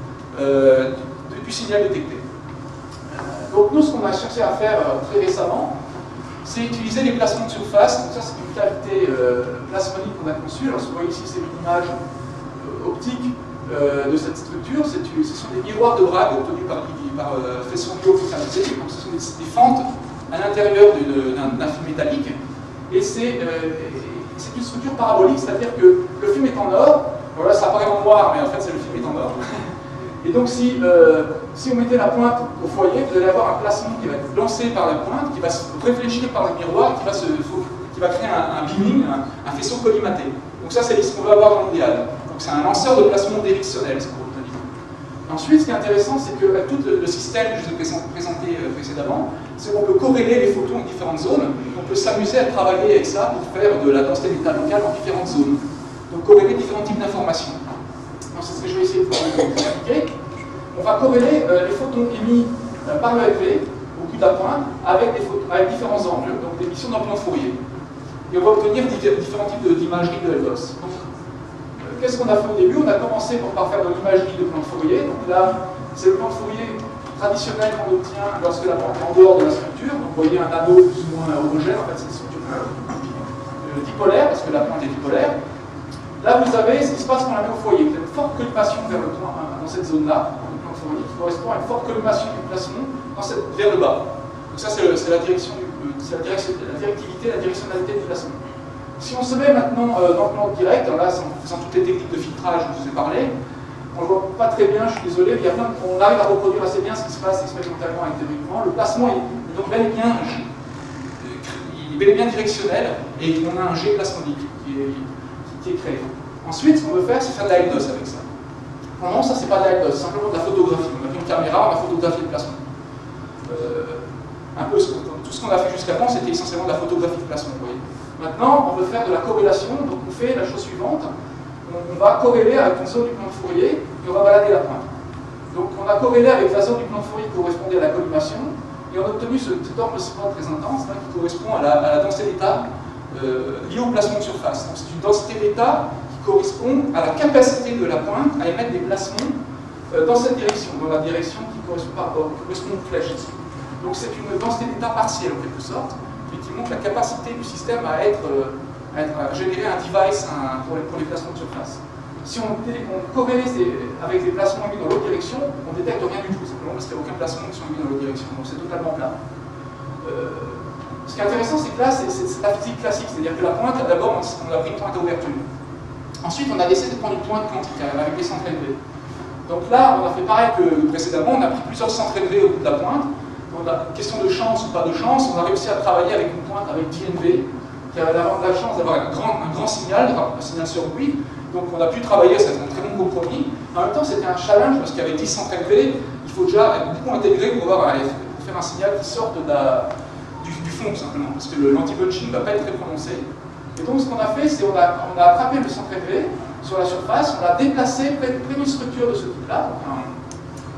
B: euh, du, du signal détecté. Euh, donc, nous, ce qu'on a cherché à faire euh, très récemment, c'est utiliser les placements de surface. Donc, ça, c'est une cavité euh, plasmonique qu'on a conçue. Alors, ce que vous voyez ici, c'est une image euh, optique euh, de cette structure. Ce sont des miroirs de Bragg obtenus par, par euh, faisceau biofocalisé. Donc, ce sont des, des fentes à l'intérieur d'un film métallique. Et c'est euh, une structure parabolique, c'est-à-dire que le film est en or. Voilà, ça apparaît en noir, mais en fait, c'est le film est en or. Et donc, si, euh, si on mettait la pointe au foyer, vous allez avoir un placement qui va être lancé par la pointe, qui va se réfléchir par le miroir, qui va, se, qui va créer un, un beaming, un, un faisceau collimaté. Donc ça, c'est ce qu'on va avoir dans l'idéal. Donc c'est un lanceur de placement déricsonnel, ce qu'on va obtenir. Ensuite, ce qui est intéressant, c'est que tout le, le système que je vous ai présenté euh, précédemment, c'est qu'on peut corréler les photons en différentes zones. On peut s'amuser à travailler avec ça pour faire de la densité d'état locale en différentes zones. Donc corréler différents types d'informations. C'est ce que je vais essayer de vous expliquer. On va corréler euh, les photons émis euh, par le L V au bout de la pointe avec, des photos, avec différents angles, donc des émissions d'un plan Fourier. Et on va obtenir différents types d'imagerie de L D O S. Donc, euh, qu'est-ce qu'on a fait au début? On a commencé par faire de l'imagerie de plan Fourier. Donc là, c'est le plan Fourier traditionnel qu'on obtient lorsque la pointe est en dehors de la structure. Donc vous voyez un anneau plus ou moins homogène, en fait c'est une structure euh, dipolaire, parce que la pointe est dipolaire. Là, vous avez ce qui se passe quand on la met au foyer. Vous avez une forte collimation vers le point, dans cette zone-là, le plan Fourier, qui correspond à une forte collimation du plastron dans cette, vers le bas. Donc ça, c'est la direction, c'est la, direction, la directivité, la directionnalité du plastron. Si on se met maintenant euh, dans le plan direct, là, en faisant toutes les techniques de filtrage dont je vous ai parlé, on ne voit pas très bien, je suis désolé, mais il y a plein de, on arrive à reproduire assez bien ce qui se passe expérimentalement avec théoriquement. Le placement est donc bel et bien, il est bel et bien directionnel, et on a un jet plasmonique qui est, qui est créé. Ensuite, ce qu'on veut faire, c'est faire de la L D O S avec ça. Non, ça, c'est pas de la L D O S, c'est simplement de la photographie. On a pris une caméra, on a photographié le plasma. Euh, un peu, tout ce qu'on a fait jusqu'à maintenant, c'était essentiellement de la photographie de plasma, vous voyez. Maintenant, on veut faire de la corrélation, donc on fait la chose suivante. On va corréler avec une zone du plan de Fourier, et on va balader la pointe. Donc on a corrélé avec la zone du plan de Fourier qui correspondait à la collimation, et on a obtenu ce, cet ordre de spot très intense, là, qui correspond à la, à la densité d'état euh, liée au placement de surface. Donc c'est une densité d'état qui correspond à la capacité de la pointe à émettre des placements euh, dans cette direction, dans la direction qui correspond, par, euh, qui correspond aux flèches ici. Donc c'est une densité d'état partielle en quelque sorte, qui montre la capacité du système à être, euh, à, être, à générer un device un, pour, les, pour les placements de surface. Si on, on corrélait avec des placements émis dans l'autre direction, on ne détecte rien du tout, simplement parce qu'il n'y a aucun placement qui sont émis dans l'autre direction, donc c'est totalement plat. Euh, ce qui est intéressant, c'est que là, c'est la physique classique, c'est-à-dire que la pointe, d'abord, on a pris une pointe à ouverture. Ensuite, on a décidé de prendre une pointe quantique avec des centres élevés. Donc là, on a fait pareil que précédemment, on a pris plusieurs centres élevés au bout de la pointe. On a question de chance ou pas de chance, on a réussi à travailler avec une pointe avec D N V, qui a la, la chance d'avoir un grand, un grand signal, un signal sur bruit. Donc on a pu travailler, c'est un très bon compromis. En même temps, c'était un challenge parce qu'il y avait dix centres élevés, il faut déjà beaucoup intégrer pour, avoir, pour faire un signal qui sorte de la, du, du fond, tout simplement, parce que l'anti-bunching ne va pas être très prononcé. Et donc ce qu'on a fait, c'est qu'on a, on a attrapé le centre élevé sur la surface, on l'a déplacé près, près d'une structure de ce type-là,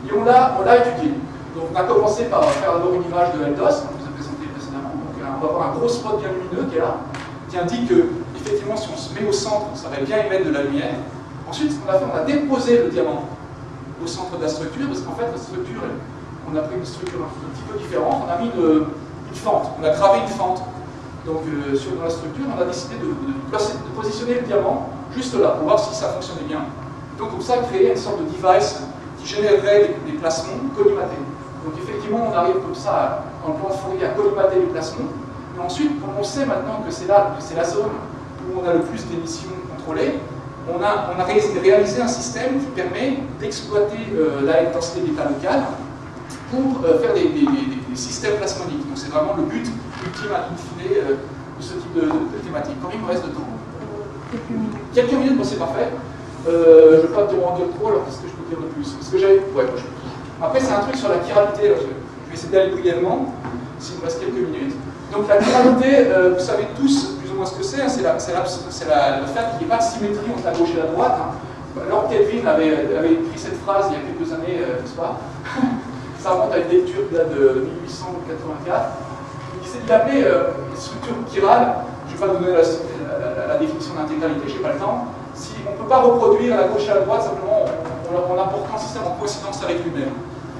B: Et on l'a étudié. Donc on a commencé par faire d'abord une image de L D O S, qu'on vous a présenté précédemment. Donc on va avoir un gros spot bien lumineux qui est là, qui indique que, effectivement, si on se met au centre, ça va bien émettre de la lumière. Ensuite, ce qu'on a fait, on a déposé le diamant au centre de la structure, parce qu'en fait, la structure, on a pris une structure un petit peu différente, on a mis une, une fente, on a gravé une fente. Donc euh, sur dans la structure, on a décidé de, de, placer, de positionner le diamant juste là, pour voir si ça fonctionnait bien. Donc comme ça, créer une sorte de device qui générerait des, des placements collimatés. Donc effectivement, on arrive comme ça, en plan de Fourier, à collimater les placements. Mais ensuite, comme on sait maintenant que c'est là, que c'est la zone où on a le plus d'émissions contrôlées, on a, on a réalisé un système qui permet d'exploiter euh, la densité d'état local pour euh, faire des, des, des, des systèmes plasmoniques. Donc c'est vraiment le but ultime à fine euh, de ce type de, de, de thématique. Combien il me reste de temps? Quelques minutes. Quelques minutes, bon c'est parfait. Euh, je ne vais pas te demander trop, alors qu'est-ce que je peux dire de plus? Parce que j'avais. Ouais, je... Après, c'est un truc sur la chiralité. Je vais essayer d'aller brièvement, s'il me reste quelques minutes. Donc, la chiralité, euh, vous savez tous plus ou moins ce que c'est. Hein, c'est le fait qu'il n'y ait pas de symétrie entre la gauche et la droite. Hein. Lord Kelvin avait, avait écrit cette phrase il y a quelques années, euh, n'est-ce pas? Ça remonte à une lecture qui date de mille huit cent quatre-vingt-quatre. Il appelait euh, les structures chirales. Je ne vais pas vous donner la, la, la, la définition d'intégralité, je n'ai pas le temps. Si on ne peut pas reproduire à la gauche et à la droite, simplement en, en, en apportant un système en coïncidence avec lui-même.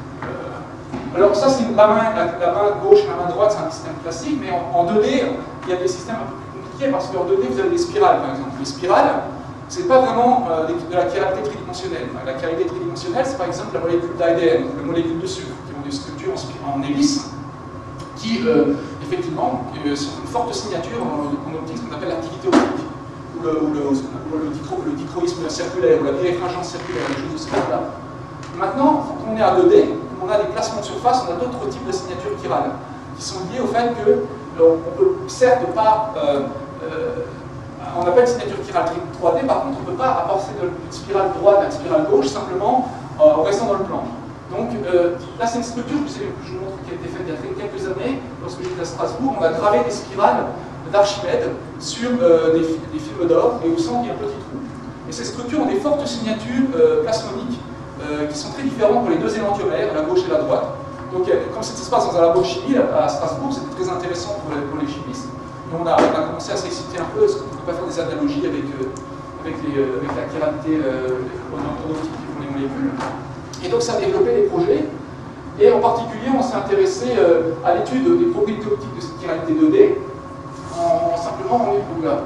B: Euh, alors ça, c'est la main, la, la main gauche et la main droite, c'est un système classique, mais en, en deux D, il y a des systèmes un peu plus compliqués, parce qu'en deux D, vous avez des spirales, par exemple. Les spirales, ce n'est pas vraiment euh, de la chiralité tridimensionnelle. La chiralité tridimensionnelle, c'est par exemple la molécule d'A D N, la molécule de sucre, qui ont des structures en, en hélice, qui, euh, effectivement, euh, sont une forte signature en, en optique, ce qu'on appelle l'activité optique. Ou le, ou le, ou le, dicro, le dichroïsme circulaire, ou la birefringence circulaire, des choses de ce type-là. Maintenant, quand on est à deux D, comme on a des placements de surface, on a d'autres types de signatures chirales, qui sont liées au fait que euh, on peut certes pas, euh, euh, on appelle signature chirale trois D, par contre on ne peut pas apporter une spirale droite à une spirale gauche, simplement euh, en restant dans le plan. Donc euh, là c'est une structure que je vous montre qui a été faite il y a quelques années, lorsque j'étais à Strasbourg, on a gravé des spirales d'Archimède sur euh, des, des films d'or, et au centre il y a un petit trou. Et ces structures ont des fortes signatures euh, plasmoniques euh, qui sont très différentes pour les deux énantiomères, la gauche et la droite. Donc euh, comme c'était se passe dans un labo de chimie à Strasbourg, c'était très intéressant pour les, pour les chimistes. Et on a, on a commencé à s'exciter un peu, est-ce qu'on ne peut pas faire des analogies avec, euh, avec, les, euh, avec la chiralité euh, optique pour les molécules. Et donc ça a développé des projets. Et en particulier, on s'est intéressé euh, à l'étude des propriétés optiques de cette chiralité deux D. En, simplement, on est là,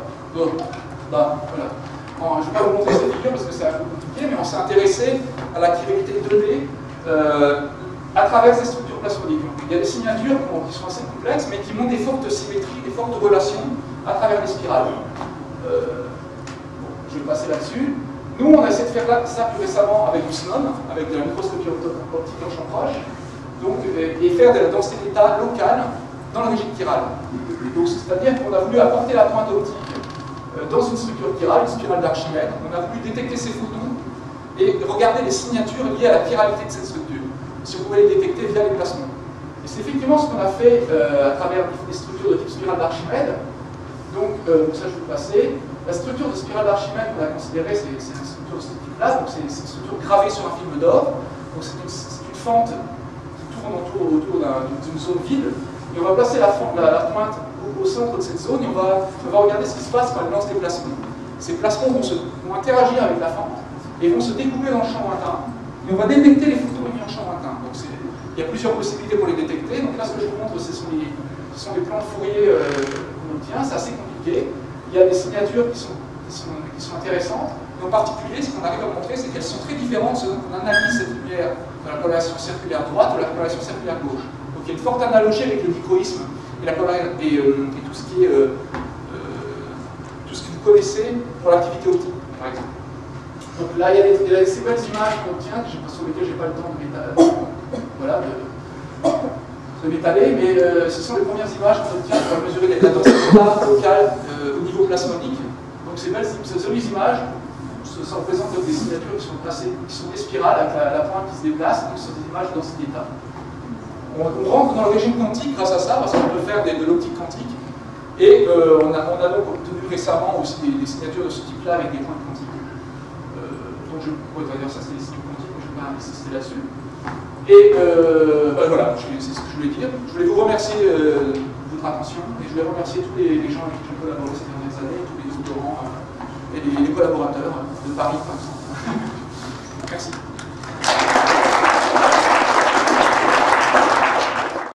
B: là, voilà. En, je ne vais pas vous montrer cette figure parce que c'est un peu compliqué, mais on s'est intéressé à la chiralité deux D euh, à travers ces structures plasmoniques. Il y a des signatures qui sont assez complexes, mais qui montrent des fortes symétries, des fortes relations à travers les spirales. Euh, bon, je vais passer là-dessus. Nous, on a essayé de faire ça plus récemment avec du S N O M, avec de la microscopie optique en champ proche, donc, et faire de la densité d'état locale dans le régime chiral. Donc, c'est-à-dire qu'on a voulu apporter la pointe optique euh, dans une structure chirale, une spirale d'Archimède. On a voulu détecter ces photons et regarder les signatures liées à la chiralité de cette structure, si on pouvait les détecter via les placements. Et c'est effectivement ce qu'on a fait euh, à travers des structures de type spirale d'Archimède. Donc, euh, ça, je vais passer. La structure de spirale d'Archimède qu'on a considérée, c'est une structure de ce type-là. Donc, c'est une structure gravée sur un film d'or. Donc, c'est une, une fente qui tourne autour, autour d'une zone vide. Et on va placer la, fente, la, la pointe au, au centre de cette zone et on va, on va regarder ce qui se passe quand elle lance des placements. Ces placements vont, se, vont interagir avec la fente et vont se découper dans le champ lointain. Et on va détecter les photons émis en champ lointain. Donc, il y a plusieurs possibilités pour les détecter. Donc là, ce que je vous montre, ce sont les, ce sont les plans de Fourier euh, qu'on obtient. C'est assez compliqué. Il y a des signatures qui sont, qui sont, qui sont intéressantes. Et en particulier, ce qu'on arrive à montrer, c'est qu'elles sont très différentes selon qu'on analyse cette lumière dans la coloration circulaire droite ou la coloration circulaire gauche. Donc il y a une forte analogie avec le dichroïsme et, la et, euh, et tout ce qui est euh, euh, tout ce que vous connaissez pour l'activité optique, par exemple. Donc là, il y a, des, il y a ces belles images qu'on obtient, sur lesquelles je n'ai pas le temps de m'étaler, voilà, de, de m'étaler, mais euh, ce sont les premières images qu'on obtient pour mesurer la densité locale euh, au niveau plasmonique. Donc ces belles ces jolies images, ça représente des signatures qui sont placées, qui sont des spirales avec la, la pointe qui se déplace, donc ce sont des images dans cet état. On, on rentre dans le régime quantique grâce à ça, parce qu'on peut faire des, de l'optique quantique, et euh, on, a, on a donc obtenu récemment aussi des, des signatures de ce type-là avec des pointes quantiques. Euh, donc je pourrais dire ça c'est des signatures quantiques, mais je ne vais pas insister là-dessus. Et euh, bah voilà, c'est ce que je voulais dire. Je voulais vous remercier euh, de votre attention et je voulais remercier tous les, les gens avec qui j'ai collaboré ces dernières années, tous les doctorants euh, et les, les collaborateurs de Paris, par exemple. Merci.